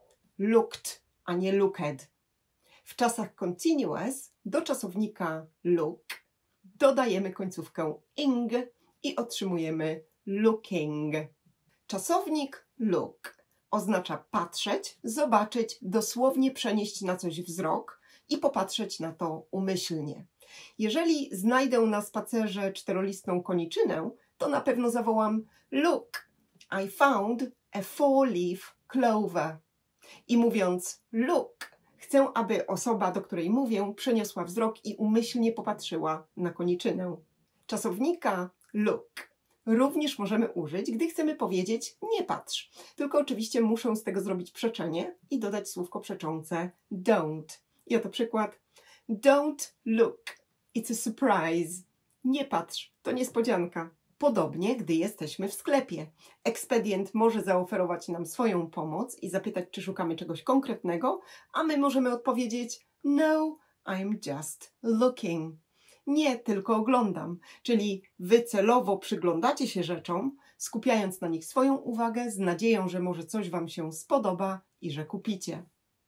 S1: Looked, a nie looked. W czasach continuous do czasownika look dodajemy końcówkę ing i otrzymujemy looking. Czasownik look oznacza patrzeć, zobaczyć, dosłownie przenieść na coś wzrok i popatrzeć na to umyślnie. Jeżeli znajdę na spacerze czterolistną koniczynę, to na pewno zawołam look, I found a 4-leaf clover. I mówiąc look, chcę, aby osoba, do której mówię, przeniosła wzrok i umyślnie popatrzyła na koniczynę. Czasownika look również możemy użyć, gdy chcemy powiedzieć nie patrz. Tylko oczywiście muszę z tego zrobić przeczenie i dodać słówko przeczące don't. I oto przykład. Don't look, it's a surprise. Nie patrz, to niespodzianka. Podobnie, gdy jesteśmy w sklepie. Ekspedient może zaoferować nam swoją pomoc i zapytać, czy szukamy czegoś konkretnego, a my możemy odpowiedzieć no, I'm just looking. Nie, tylko oglądam. Czyli wy celowo przyglądacie się rzeczom, skupiając na nich swoją uwagę z nadzieją, że może coś wam się spodoba i że kupicie.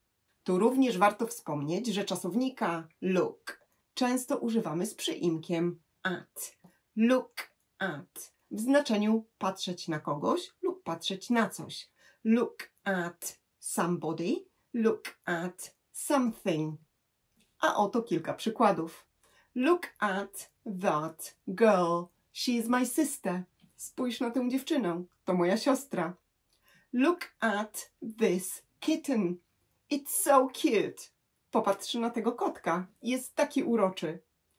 S1: Tu również warto wspomnieć, że czasownika look często używamy z przyimkiem at. Look at w znaczeniu patrzeć na kogoś lub patrzeć na coś. Look at somebody, look at something. A oto kilka przykładów. Look at that girl, she is my sister. Spójrz na tę dziewczynę, to moja siostra. Look at this kitten, it's so cute. Popatrz na tego kotka, jest taki uroczy.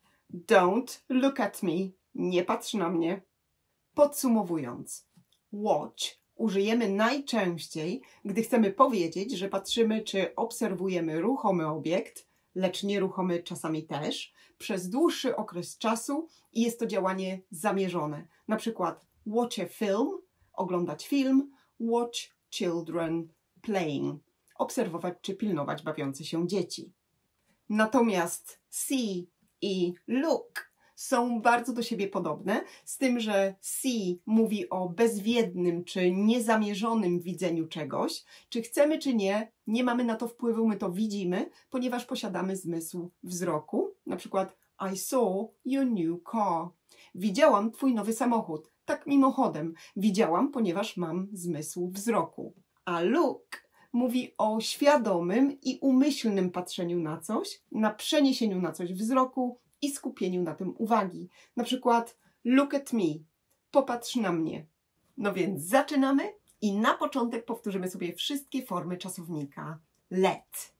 S1: Don't look at me. Nie patrz na mnie. Podsumowując, watch użyjemy najczęściej, gdy chcemy powiedzieć, że patrzymy czy obserwujemy ruchomy obiekt, lecz nieruchomy czasami też, przez dłuższy okres czasu i jest to działanie zamierzone. Na przykład watch a film, oglądać film, watch children playing, obserwować czy pilnować bawiące się dzieci. Natomiast see i look są bardzo do siebie podobne, z tym, że see mówi o bezwiednym czy niezamierzonym widzeniu czegoś. Czy chcemy, czy nie, nie mamy na to wpływu, my to widzimy, ponieważ posiadamy zmysł wzroku. Na przykład I saw your new car. Widziałam twój nowy samochód. Tak mimochodem, widziałam, ponieważ mam zmysł wzroku. A look mówi o świadomym i umyślnym patrzeniu na coś, na przeniesieniu na coś wzroku i skupieniu na tym uwagi. Na przykład look at me, popatrz na mnie. No więc zaczynamy i na początek powtórzymy sobie wszystkie formy czasownika let.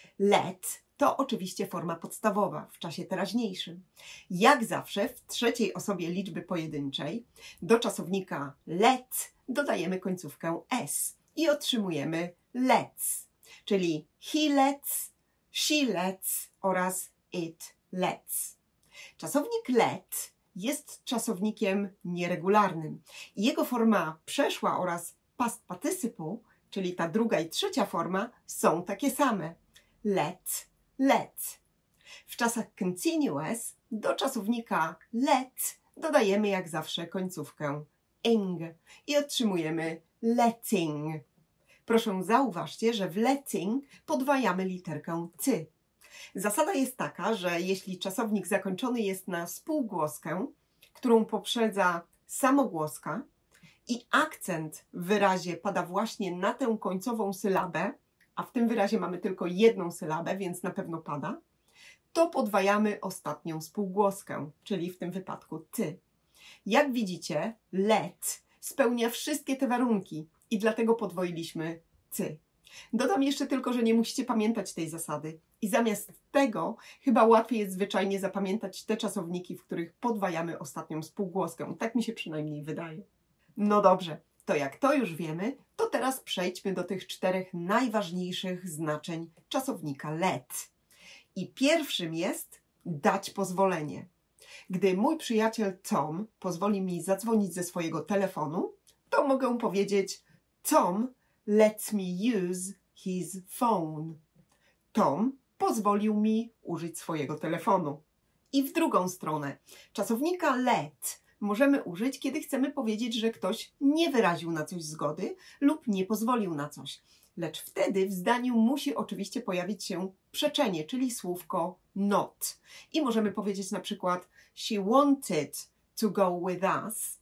S1: Let to oczywiście forma podstawowa w czasie teraźniejszym. Jak zawsze w trzeciej osobie liczby pojedynczej do czasownika let dodajemy końcówkę s i otrzymujemy lets, czyli he lets, she lets oraz it lets. Czasownik let jest czasownikiem nieregularnym. Jego forma przeszła oraz past participle, czyli ta druga i trzecia forma, są takie same. Let, let. W czasach continuous do czasownika let dodajemy jak zawsze końcówkę ing i otrzymujemy letting. Proszę zauważcie, że w letting podwajamy literkę ty. Zasada jest taka, że jeśli czasownik zakończony jest na spółgłoskę, którą poprzedza samogłoska i akcent w wyrazie pada właśnie na tę końcową sylabę, a w tym wyrazie mamy tylko jedną sylabę, więc na pewno pada, to podwajamy ostatnią spółgłoskę, czyli w tym wypadku ty. Jak widzicie, let spełnia wszystkie te warunki i dlatego podwoiliśmy ty. Dodam jeszcze tylko, że nie musicie pamiętać tej zasady i zamiast tego chyba łatwiej jest zwyczajnie zapamiętać te czasowniki, w których podwajamy ostatnią spółgłoskę. Tak mi się przynajmniej wydaje. No dobrze, to jak to już wiemy, to teraz przejdźmy do tych 4 najważniejszych znaczeń czasownika let. I pierwszym jest dać pozwolenie. Gdy mój przyjaciel Tom pozwoli mi zadzwonić ze swojego telefonu, to mogę powiedzieć Tom lets me use his phone. Tom pozwolił mi użyć swojego telefonu. I w drugą stronę, czasownika let możemy użyć, kiedy chcemy powiedzieć, że ktoś nie wyraził na coś zgody lub nie pozwolił na coś. Lecz wtedy w zdaniu musi oczywiście pojawić się przeczenie, czyli słówko not. I możemy powiedzieć na przykład she wanted to go with us,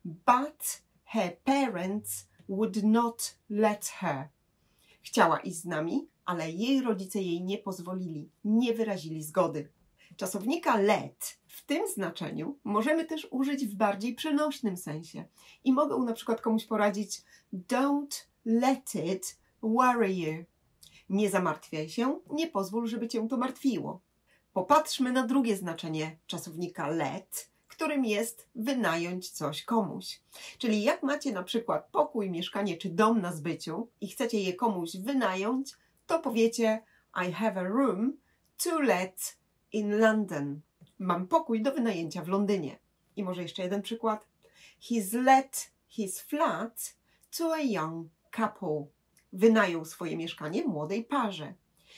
S1: but her parents would not let her. Chciała iść z nami, ale jej rodzice jej nie pozwolili, nie wyrazili zgody. Czasownika let w tym znaczeniu możemy też użyć w bardziej przenośnym sensie. I mogę na przykład komuś poradzić don't let it worry you. Nie zamartwiaj się, nie pozwól, żeby cię to martwiło. Popatrzmy na drugie znaczenie czasownika let, którym jest wynająć coś komuś. Czyli jak macie na przykład pokój, mieszkanie czy dom na zbyciu i chcecie je komuś wynająć, to powiecie I have a room to let in London. Mam pokój do wynajęcia w Londynie. I może jeszcze jeden przykład. He's let his flat to a young couple. Wynajął swoje mieszkanie młodej parze.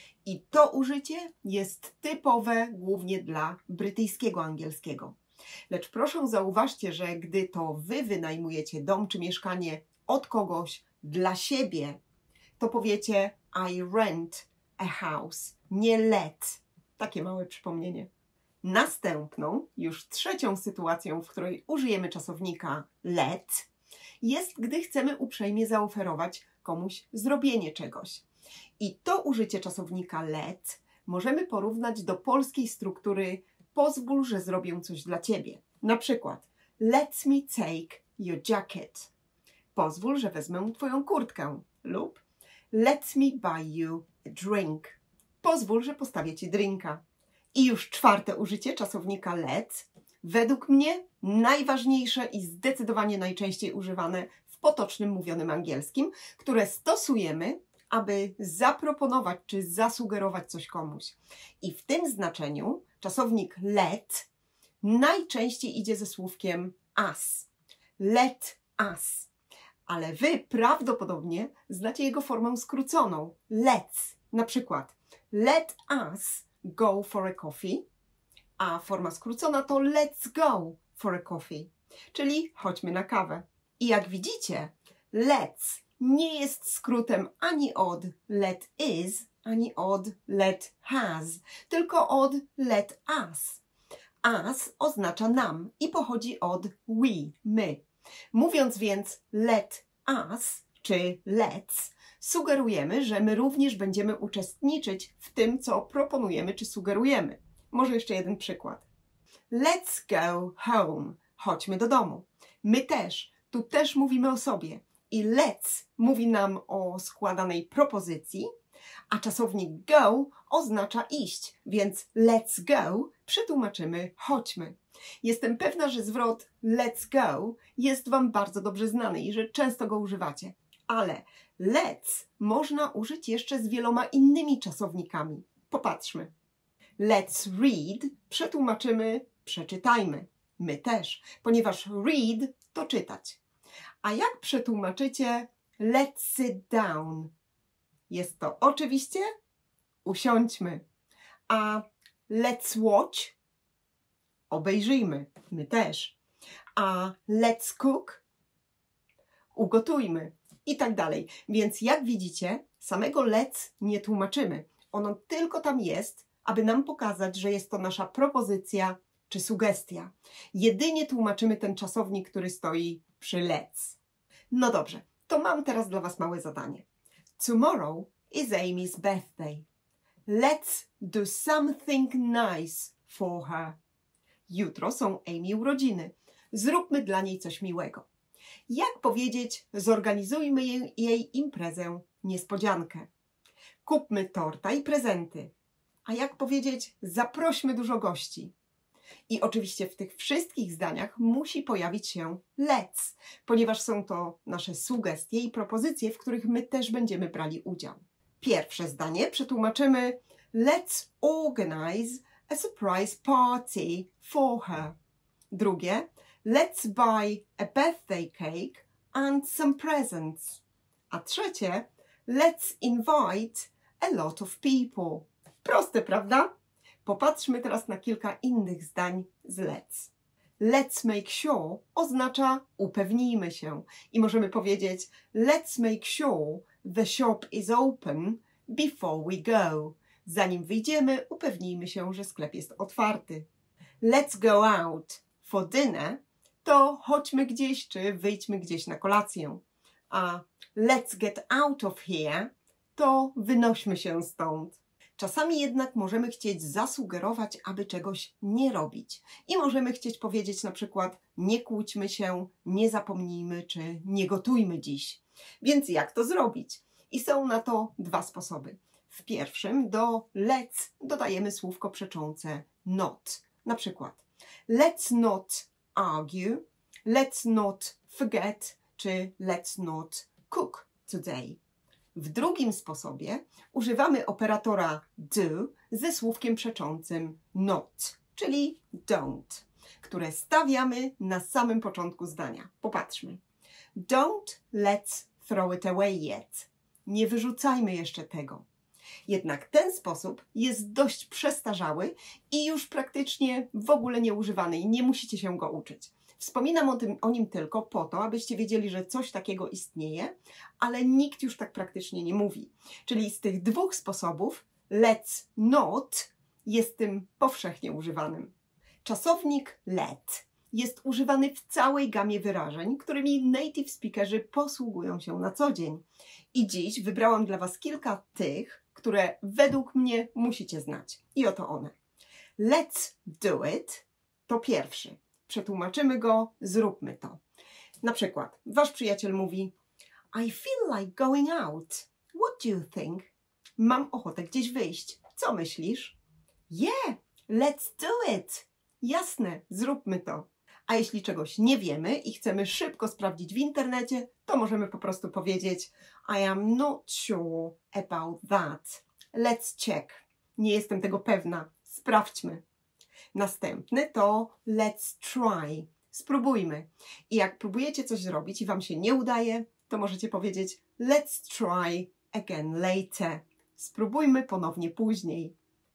S1: I to użycie jest typowe głównie dla brytyjskiego angielskiego. Lecz proszę zauważcie, że gdy to wy wynajmujecie dom czy mieszkanie od kogoś dla siebie, to powiecie I rent a house, nie let. Takie małe przypomnienie. Następną, już trzecią sytuacją, w której użyjemy czasownika let, jest, gdy chcemy uprzejmie zaoferować komuś zrobienie czegoś. I to użycie czasownika let możemy porównać do polskiej struktury pozwól, że zrobię coś dla ciebie. Na przykład let me take your jacket. Pozwól, że wezmę twoją kurtkę. Lub let me buy you a drink. Pozwól, że postawię ci drinka. I już czwarte użycie czasownika let, według mnie najważniejsze i zdecydowanie najczęściej używane w potocznym mówionym angielskim, które stosujemy, aby zaproponować czy zasugerować coś komuś. I w tym znaczeniu czasownik let najczęściej idzie ze słówkiem us. Let us. Ale wy prawdopodobnie znacie jego formę skróconą. Let's. Na przykład let us go for a coffee a forma skrócona to let's go for a coffee, czyli chodźmy na kawę. I jak widzicie, let's nie jest skrótem ani od let is, ani od let has, tylko od let us. Us oznacza nam i pochodzi od we, my. Mówiąc więc let us czy let's, sugerujemy, że my również będziemy uczestniczyć w tym, co proponujemy czy sugerujemy. Może jeszcze jeden przykład. Let's go home. Chodźmy do domu. My też. Tu też mówimy o sobie. I let's mówi nam o składanej propozycji, a czasownik go oznacza iść, więc let's go przetłumaczymy chodźmy. Jestem pewna, że zwrot let's go jest Wam bardzo dobrze znany i że często go używacie. Ale let's można użyć jeszcze z wieloma innymi czasownikami. Popatrzmy. Let's read przetłumaczymy przeczytajmy. My też, ponieważ read to czytać. A jak przetłumaczycie let's sit down? Jest to oczywiście usiądźmy. A let's watch? Obejrzyjmy. My też. A let's cook? Ugotujmy. I tak dalej. Więc jak widzicie, samego let's nie tłumaczymy. Ono tylko tam jest, aby nam pokazać, że jest to nasza propozycja czy sugestia. Jedynie tłumaczymy ten czasownik, który stoi przy let's. No dobrze, to mam teraz dla Was małe zadanie. Tomorrow is Amy's birthday. Let's do something nice for her. Jutro są Amy urodziny. Zróbmy dla niej coś miłego. Jak powiedzieć, zorganizujmy jej imprezę, niespodziankę. Kupmy torta i prezenty. A jak powiedzieć, zaprośmy dużo gości. I oczywiście w tych wszystkich zdaniach musi pojawić się let's, ponieważ są to nasze sugestie i propozycje, w których my też będziemy brali udział. Pierwsze zdanie przetłumaczymy let's organize a surprise party for her. Drugie, let's buy a birthday cake and some presents. A trzecie, let's invite a lot of people. Proste, prawda? Popatrzmy teraz na kilka innych zdań z let's. Let's make sure oznacza upewnijmy się i możemy powiedzieć let's make sure the shop is open before we go. Zanim wyjdziemy, upewnijmy się, że sklep jest otwarty. Let's go out for dinner to chodźmy gdzieś czy wyjdźmy gdzieś na kolację. A let's get out of here to wynośmy się stąd. Czasami jednak możemy chcieć zasugerować, aby czegoś nie robić. I możemy chcieć powiedzieć na przykład nie kłóćmy się, nie zapomnijmy czy nie gotujmy dziś. Więc jak to zrobić? I są na to dwa sposoby. W pierwszym do let's dodajemy słówko przeczące not. Na przykład let's not argue, let's not forget czy let's not cook today. W drugim sposobie używamy operatora do ze słówkiem przeczącym not, czyli don't, które stawiamy na samym początku zdania. Popatrzmy. Don't let's throw it away yet. Nie wyrzucajmy jeszcze tego. Jednak ten sposób jest dość przestarzały i już praktycznie w ogóle nieużywany i nie musicie się go uczyć. Wspominam o nim tylko po to, abyście wiedzieli, że coś takiego istnieje, ale nikt już tak praktycznie nie mówi. Czyli z tych dwóch sposobów let's not jest tym powszechnie używanym. Czasownik let jest używany w całej gamie wyrażeń, którymi native speakerzy posługują się na co dzień. I dziś wybrałam dla Was kilka tych, które według mnie musicie znać. I oto one. Let's do it to pierwszy. Przetłumaczymy go, zróbmy to. Na przykład, wasz przyjaciel mówi I feel like going out. What do you think? Mam ochotę gdzieś wyjść. Co myślisz? Yeah, let's do it. Jasne, zróbmy to. A jeśli czegoś nie wiemy i chcemy szybko sprawdzić w internecie, to możemy po prostu powiedzieć I am not sure about that. Let's check. Nie jestem tego pewna. Sprawdźmy. Następny to let's try. Spróbujmy. I jak próbujecie coś zrobić i Wam się nie udaje, to możecie powiedzieć let's try again later. Spróbujmy ponownie później.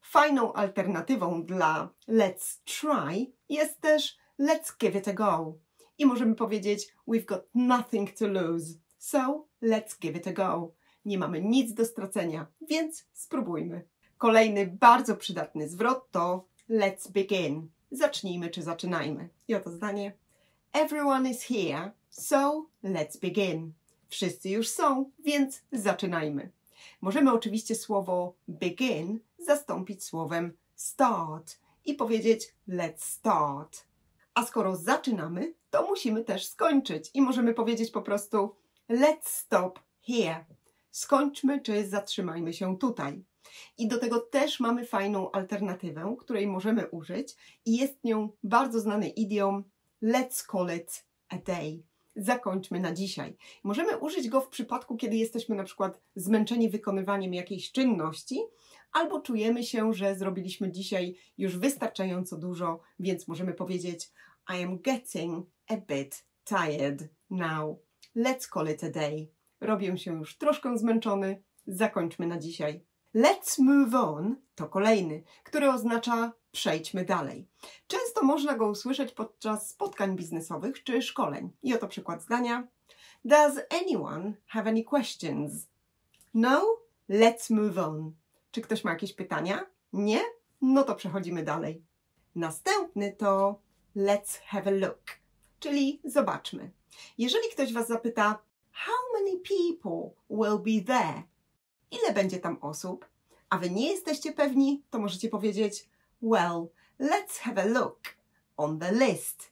S1: Fajną alternatywą dla let's try jest też let's give it a go. I możemy powiedzieć we've got nothing to lose, so let's give it a go. Nie mamy nic do stracenia, więc spróbujmy. Kolejny bardzo przydatny zwrot to let's begin. Zacznijmy czy zaczynajmy. I oto zdanie. Everyone is here, so let's begin. Wszyscy już są, więc zaczynajmy. Możemy oczywiście słowo begin zastąpić słowem start i powiedzieć let's start. A skoro zaczynamy, to musimy też skończyć i możemy powiedzieć po prostu let's stop here. Skończmy czy zatrzymajmy się tutaj. I do tego też mamy fajną alternatywę, której możemy użyć i jest nią bardzo znany idiom let's call it a day. Zakończmy na dzisiaj. Możemy użyć go w przypadku, kiedy jesteśmy na przykład zmęczeni wykonywaniem jakiejś czynności albo czujemy się, że zrobiliśmy dzisiaj już wystarczająco dużo, więc możemy powiedzieć I am getting a bit tired now. Let's call it a day. Robię się już troszkę zmęczony. Zakończmy na dzisiaj. Let's move on to kolejny, który oznacza przejdźmy dalej. Często można go usłyszeć podczas spotkań biznesowych czy szkoleń. I oto przykład zdania. Does anyone have any questions? No? Let's move on. Czy ktoś ma jakieś pytania? Nie? No to przechodzimy dalej. Następny to let's have a look, czyli zobaczmy. Jeżeli ktoś Was zapyta how many people will be there? Ile będzie tam osób? A Wy nie jesteście pewni, to możecie powiedzieć well, let's have a look on the list.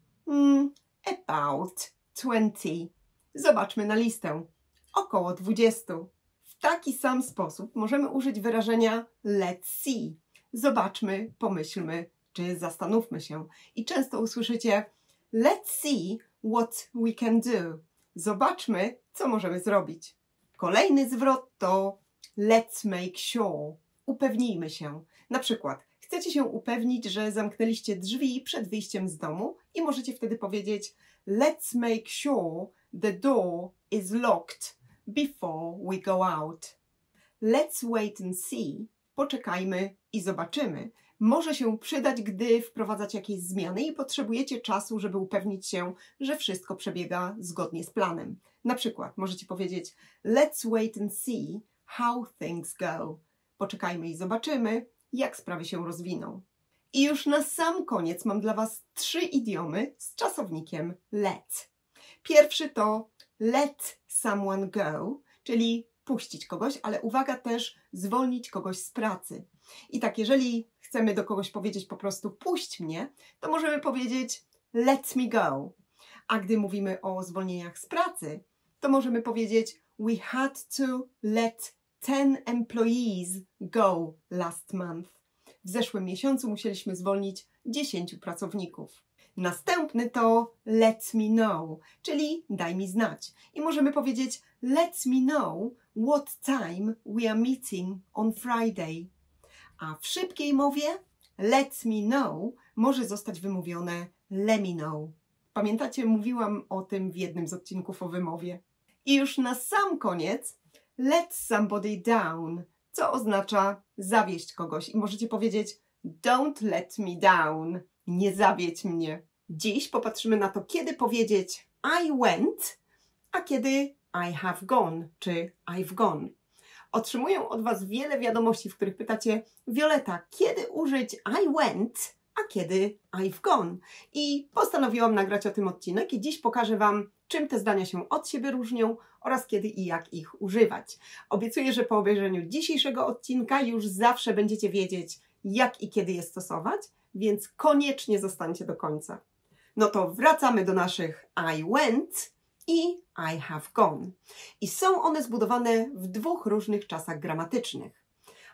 S1: About 20. Zobaczmy na listę. Około 20. W taki sam sposób możemy użyć wyrażenia let's see. Zobaczmy, pomyślmy, czy zastanówmy się. I często usłyszycie let's see what we can do. Zobaczmy, co możemy zrobić. Kolejny zwrot to let's make sure. Upewnijmy się. Na przykład chcecie się upewnić, że zamknęliście drzwi przed wyjściem z domu i możecie wtedy powiedzieć let's make sure the door is locked before we go out. Let's wait and see. Poczekajmy i zobaczymy. Może się przydać, gdy wprowadzacie jakieś zmiany i potrzebujecie czasu, żeby upewnić się, że wszystko przebiega zgodnie z planem. Na przykład możecie powiedzieć let's wait and see how things go. Poczekajmy i zobaczymy, jak sprawy się rozwiną. I już na sam koniec mam dla Was 3 idiomy z czasownikiem let. Pierwszy to let someone go, czyli puścić kogoś, ale uwaga też zwolnić kogoś z pracy. I tak, jeżeli chcemy do kogoś powiedzieć po prostu puść mnie, to możemy powiedzieć let me go. A gdy mówimy o zwolnieniach z pracy, to możemy powiedzieć we had to let 10 employees go last month. W zeszłym miesiącu musieliśmy zwolnić 10 pracowników. Następny to let me know, czyli daj mi znać. I możemy powiedzieć let me know what time we are meeting on Friday. A w szybkiej mowie let me know może zostać wymówione let me know. Pamiętacie, mówiłam o tym w jednym z odcinków o wymowie. I już na sam koniec let somebody down, co oznacza zawieść kogoś. I możecie powiedzieć don't let me down, nie zawiedź mnie. Dziś popatrzymy na to, kiedy powiedzieć I went, a kiedy I have gone, czy I've gone. Otrzymuję od Was wiele wiadomości, w których pytacie Violeta, kiedy użyć I went, a kiedy I've gone. I postanowiłam nagrać o tym odcinek i dziś pokażę Wam, czym te zdania się od siebie różnią oraz kiedy i jak ich używać. Obiecuję, że po obejrzeniu dzisiejszego odcinka już zawsze będziecie wiedzieć, jak i kiedy je stosować, więc koniecznie zostańcie do końca. No to wracamy do naszych I went i I have gone. I są one zbudowane w 2 różnych czasach gramatycznych.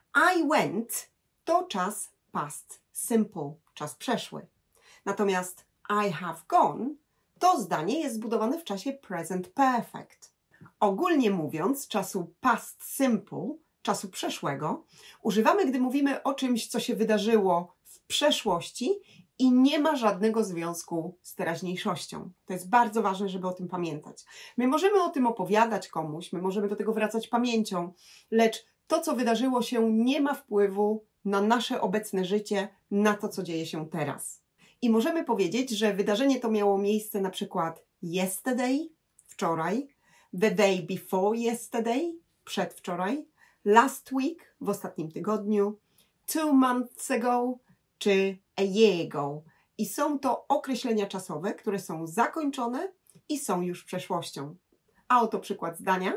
S1: I went to czas past simple, czas przeszły. Natomiast I have gone to zdanie jest zbudowane w czasie present perfect. Ogólnie mówiąc, czasu past simple, czasu przeszłego, używamy, gdy mówimy o czymś, co się wydarzyło w przeszłości i nie ma żadnego związku z teraźniejszością. To jest bardzo ważne, żeby o tym pamiętać. My możemy o tym opowiadać komuś, my możemy do tego wracać pamięcią, lecz to, co wydarzyło się, nie ma wpływu na nasze obecne życie, na to, co dzieje się teraz. I możemy powiedzieć, że wydarzenie to miało miejsce na przykład yesterday, wczoraj, the day before yesterday, przedwczoraj, last week, w ostatnim tygodniu, 2 months ago, czy a year ago. I są to określenia czasowe, które są zakończone i są już przeszłością. A oto przykład zdania.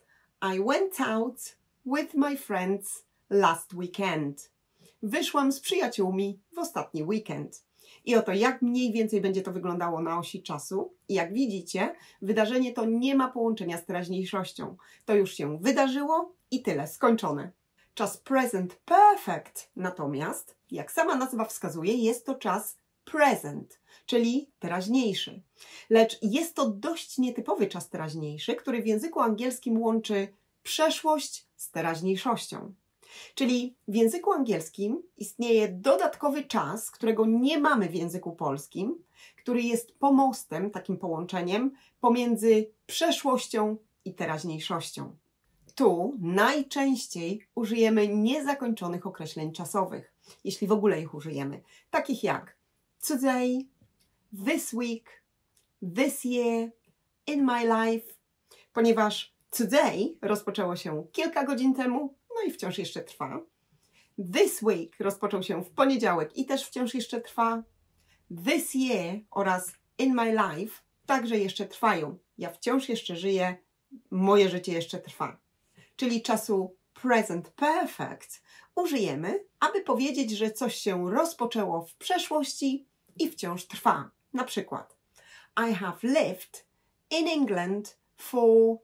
S1: I went out with my friends last weekend. Wyszłam z przyjaciółmi w ostatni weekend. I oto jak mniej więcej będzie to wyglądało na osi czasu. I jak widzicie, wydarzenie to nie ma połączenia z teraźniejszością. To już się wydarzyło i tyle, skończone. Czas present perfect natomiast, jak sama nazwa wskazuje, jest to czas present, czyli teraźniejszy. Lecz jest to dość nietypowy czas teraźniejszy, który w języku angielskim łączy przeszłość z teraźniejszością. Czyli w języku angielskim istnieje dodatkowy czas, którego nie mamy w języku polskim, który jest pomostem, takim połączeniem pomiędzy przeszłością i teraźniejszością. Tu najczęściej użyjemy niezakończonych określeń czasowych, jeśli w ogóle ich użyjemy, takich jak today, this week, this year, in my life, ponieważ today rozpoczęło się kilka godzin temu, no i wciąż jeszcze trwa. This week rozpoczął się w poniedziałek i też wciąż jeszcze trwa. This year oraz in my life także jeszcze trwają. Ja wciąż jeszcze żyję, moje życie jeszcze trwa. Czyli czasu present perfect użyjemy, aby powiedzieć, że coś się rozpoczęło w przeszłości i wciąż trwa. Na przykład I have lived in England for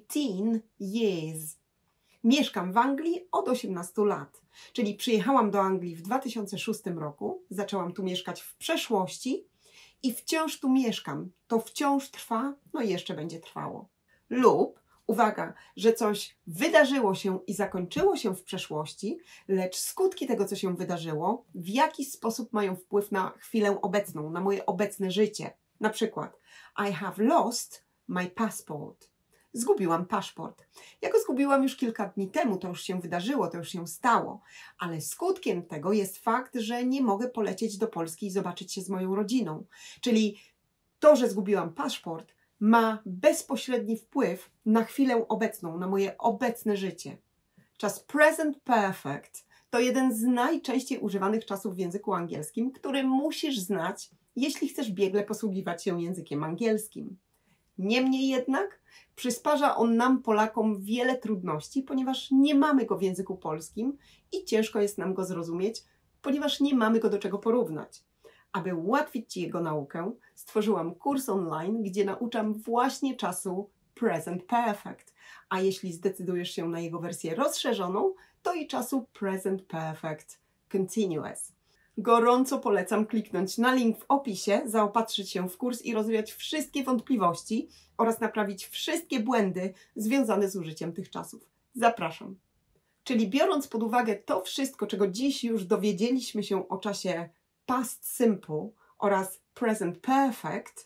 S1: 18 years. Mieszkam w Anglii od 18 lat. Czyli przyjechałam do Anglii w 2006 roku, zaczęłam tu mieszkać w przeszłości i wciąż tu mieszkam. To wciąż trwa, no i jeszcze będzie trwało. Lub uwaga, że coś wydarzyło się i zakończyło się w przeszłości, lecz skutki tego, co się wydarzyło, w jakiś sposób mają wpływ na chwilę obecną, na moje obecne życie. Na przykład, I have lost my passport. Zgubiłam paszport. Ja go zgubiłam już kilka dni temu, to już się wydarzyło, to już się stało. Ale skutkiem tego jest fakt, że nie mogę polecieć do Polski i zobaczyć się z moją rodziną. Czyli to, że zgubiłam paszport, ma bezpośredni wpływ na chwilę obecną, na moje obecne życie. Czas present perfect to jeden z najczęściej używanych czasów w języku angielskim, który musisz znać, jeśli chcesz biegle posługiwać się językiem angielskim. Niemniej jednak przysparza on nam, Polakom, wiele trudności, ponieważ nie mamy go w języku polskim i ciężko jest nam go zrozumieć, ponieważ nie mamy go do czego porównać. Aby ułatwić Ci jego naukę, stworzyłam kurs online, gdzie nauczam właśnie czasu present perfect. A jeśli zdecydujesz się na jego wersję rozszerzoną, to i czasu present perfect continuous. Gorąco polecam kliknąć na link w opisie, zaopatrzyć się w kurs i rozwiać wszystkie wątpliwości oraz naprawić wszystkie błędy związane z użyciem tych czasów. Zapraszam. Czyli biorąc pod uwagę to wszystko, czego dziś już dowiedzieliśmy się o czasie past simple oraz present perfect,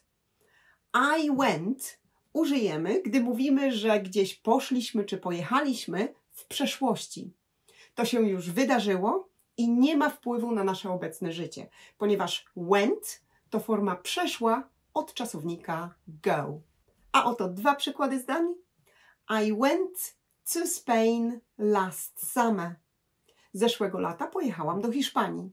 S1: I went użyjemy, gdy mówimy, że gdzieś poszliśmy czy pojechaliśmy w przeszłości. To się już wydarzyło i nie ma wpływu na nasze obecne życie, ponieważ went to forma przeszła od czasownika go. A oto dwa przykłady zdań. I went to Spain last summer. Zeszłego lata pojechałam do Hiszpanii.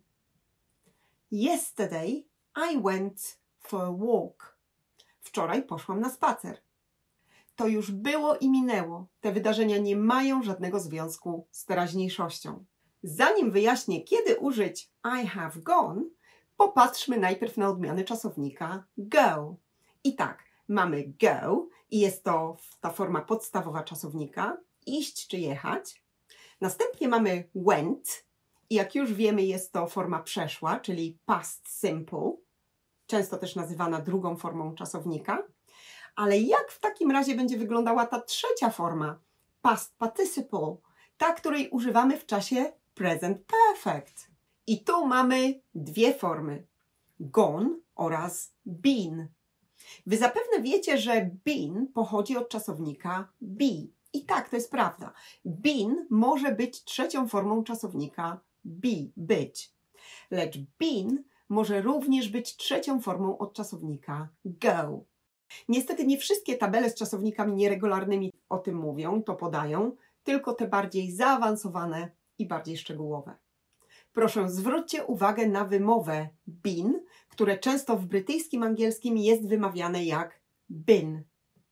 S1: Yesterday I went for a walk. Wczoraj poszłam na spacer. To już było i minęło. Te wydarzenia nie mają żadnego związku z teraźniejszością. Zanim wyjaśnię, kiedy użyć I have gone, popatrzmy najpierw na odmiany czasownika go. I tak, mamy go i jest to ta forma podstawowa czasownika, iść czy jechać. Następnie mamy went i jak już wiemy, jest to forma przeszła, czyli past simple, często też nazywana drugą formą czasownika. Ale jak w takim razie będzie wyglądała ta trzecia forma, past participle, ta, której używamy w czasie present perfect? I tu mamy dwie formy, gone oraz been. Wy zapewne wiecie, że been pochodzi od czasownika be. I tak, to jest prawda. Been może być trzecią formą czasownika be, być. Lecz been może również być trzecią formą od czasownika go. Niestety nie wszystkie tabele z czasownikami nieregularnymi o tym mówią, to podają, tylko te bardziej zaawansowane i bardziej szczegółowe. Proszę, zwróćcie uwagę na wymowę been, które często w brytyjskim angielskim jest wymawiane jak bin.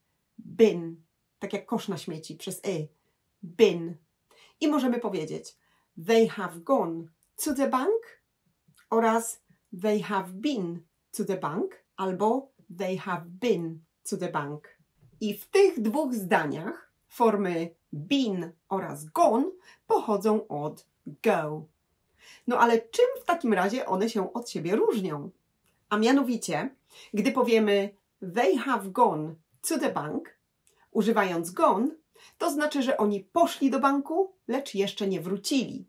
S1: Bin, tak jak kosz na śmieci przez bin. I możemy powiedzieć they have gone to the bank oraz they have been to the bank albo they have been to the bank. I w tych dwóch zdaniach formy been oraz gone pochodzą od go. No ale czym w takim razie one się od siebie różnią? A mianowicie, gdy powiemy they have gone to the bank, używając gone, to znaczy, że oni poszli do banku, lecz jeszcze nie wrócili.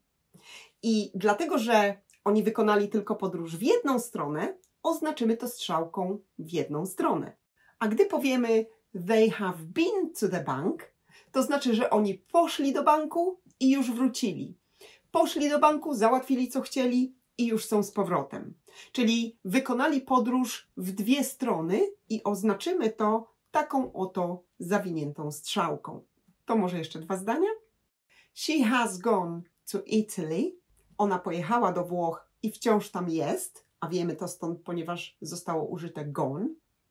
S1: I dlatego, że oni wykonali tylko podróż w jedną stronę, oznaczymy to strzałką w jedną stronę. A gdy powiemy they have been to the bank, to znaczy, że oni poszli do banku i już wrócili. Poszli do banku, załatwili co chcieli i już są z powrotem. Czyli wykonali podróż w dwie strony i oznaczymy to taką oto zawiniętą strzałką. To może jeszcze dwa zdania? She has gone to Italy. Ona pojechała do Włoch i wciąż tam jest, a wiemy to stąd, ponieważ zostało użyte gone.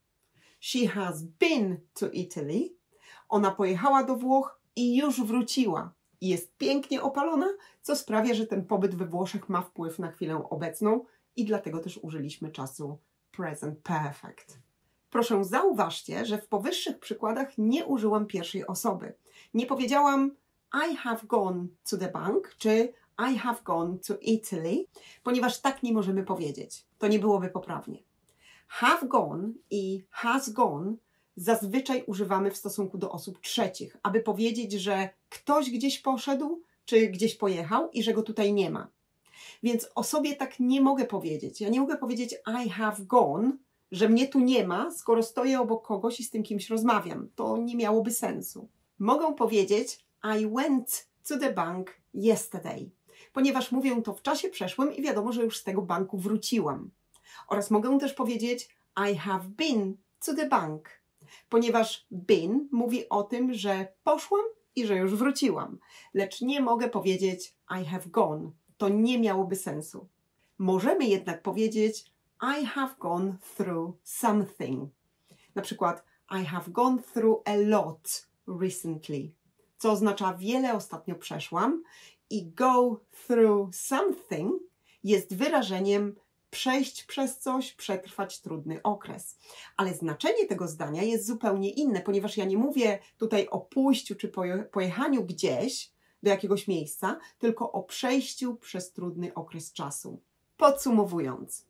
S1: She has been to Italy. Ona pojechała do Włoch i już wróciła. I jest pięknie opalona, co sprawia, że ten pobyt we Włoszech ma wpływ na chwilę obecną i dlatego też użyliśmy czasu present perfect. Proszę, zauważcie, że w powyższych przykładach nie użyłam pierwszej osoby. Nie powiedziałam I have gone to the bank czy I have gone to Italy, ponieważ tak nie możemy powiedzieć. To nie byłoby poprawnie. Have gone i has gone zazwyczaj używamy w stosunku do osób trzecich, aby powiedzieć, że ktoś gdzieś poszedł czy gdzieś pojechał i że go tutaj nie ma. Więc o sobie tak nie mogę powiedzieć. Ja nie mogę powiedzieć I have gone, że mnie tu nie ma, skoro stoję obok kogoś i z tym kimś rozmawiam. To nie miałoby sensu. Mogę powiedzieć I went to the bank yesterday, ponieważ mówię to w czasie przeszłym i wiadomo, że już z tego banku wróciłam. Oraz mogę też powiedzieć I have been to the bank, ponieważ been mówi o tym, że poszłam i że już wróciłam. Lecz nie mogę powiedzieć I have gone. To nie miałoby sensu. Możemy jednak powiedzieć I have gone through something. Na przykład I have gone through a lot recently, co oznacza wiele ostatnio przeszłam i go through something jest wyrażeniem przejść przez coś, przetrwać trudny okres. Ale znaczenie tego zdania jest zupełnie inne, ponieważ ja nie mówię tutaj o pójściu czy pojechaniu gdzieś do jakiegoś miejsca, tylko o przejściu przez trudny okres czasu. Podsumowując,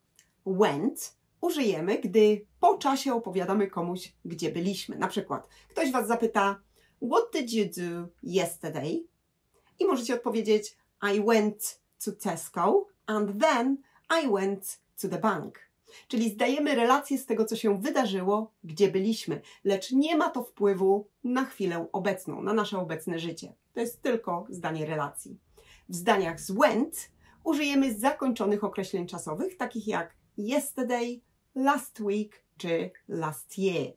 S1: went użyjemy, gdy po czasie opowiadamy komuś, gdzie byliśmy. Na przykład ktoś Was zapyta What did you do yesterday? I możecie odpowiedzieć I went to Tesco and then I went to the bank. Czyli zdajemy relację z tego, co się wydarzyło, gdzie byliśmy, lecz nie ma to wpływu na chwilę obecną, na nasze obecne życie. To jest tylko zdanie relacji. W zdaniach z went użyjemy zakończonych określeń czasowych, takich jak yesterday, last week czy last year.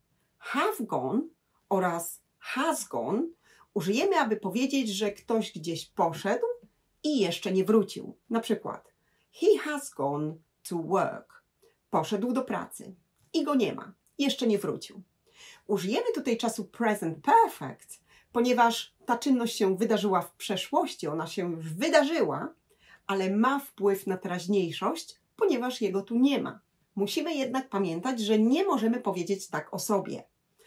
S1: Have gone oraz has gone użyjemy, aby powiedzieć, że ktoś gdzieś poszedł i jeszcze nie wrócił. Na przykład he has gone to work. Poszedł do pracy i go nie ma. Jeszcze nie wrócił. Użyjemy tutaj czasu present perfect, ponieważ ta czynność się wydarzyła w przeszłości, ona się już wydarzyła, ale ma wpływ na teraźniejszość, ponieważ jego tu nie ma. Musimy jednak pamiętać, że nie możemy powiedzieć tak o sobie.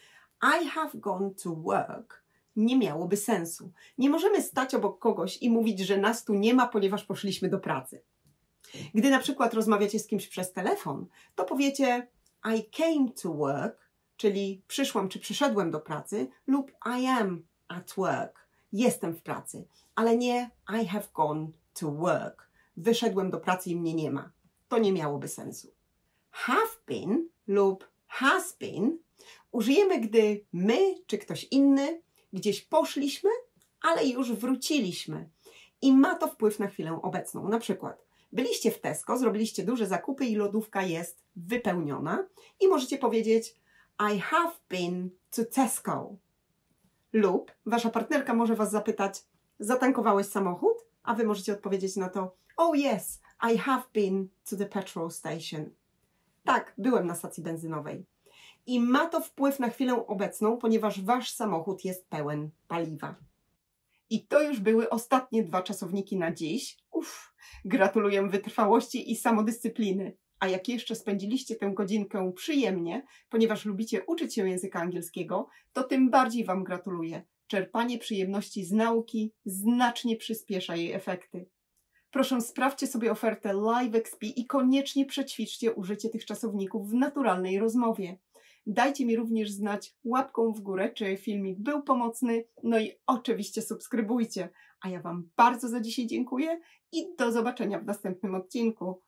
S1: I have gone to work nie miałoby sensu. Nie możemy stać obok kogoś i mówić, że nas tu nie ma, ponieważ poszliśmy do pracy. Gdy na przykład rozmawiacie z kimś przez telefon, to powiecie I came to work, czyli przyszłam czy przyszedłem do pracy, lub I am at work, jestem w pracy, ale nie I have gone to work, wyszedłem do pracy i mnie nie ma. To nie miałoby sensu. Have been lub has been użyjemy, gdy my czy ktoś inny gdzieś poszliśmy, ale już wróciliśmy. I ma to wpływ na chwilę obecną. Na przykład byliście w Tesco, zrobiliście duże zakupy i lodówka jest wypełniona i możecie powiedzieć I have been to Tesco. Lub wasza partnerka może was zapytać, zatankowałeś samochód? A wy możecie odpowiedzieć na to oh yes, I have been to the petrol station. Tak, byłem na stacji benzynowej. I ma to wpływ na chwilę obecną, ponieważ wasz samochód jest pełen paliwa. I to już były ostatnie 2 czasowniki na dziś. Gratuluję wytrwałości i samodyscypliny. A jak jeszcze spędziliście tę godzinkę przyjemnie, ponieważ lubicie uczyć się języka angielskiego, to tym bardziej wam gratuluję. Czerpanie przyjemności z nauki znacznie przyspiesza jej efekty. Proszę, sprawdźcie sobie ofertę LiveXP i koniecznie przećwiczcie użycie tych czasowników w naturalnej rozmowie. Dajcie mi również znać łapką w górę, czy filmik był pomocny, no i oczywiście subskrybujcie. A ja wam bardzo za dzisiaj dziękuję i do zobaczenia w następnym odcinku.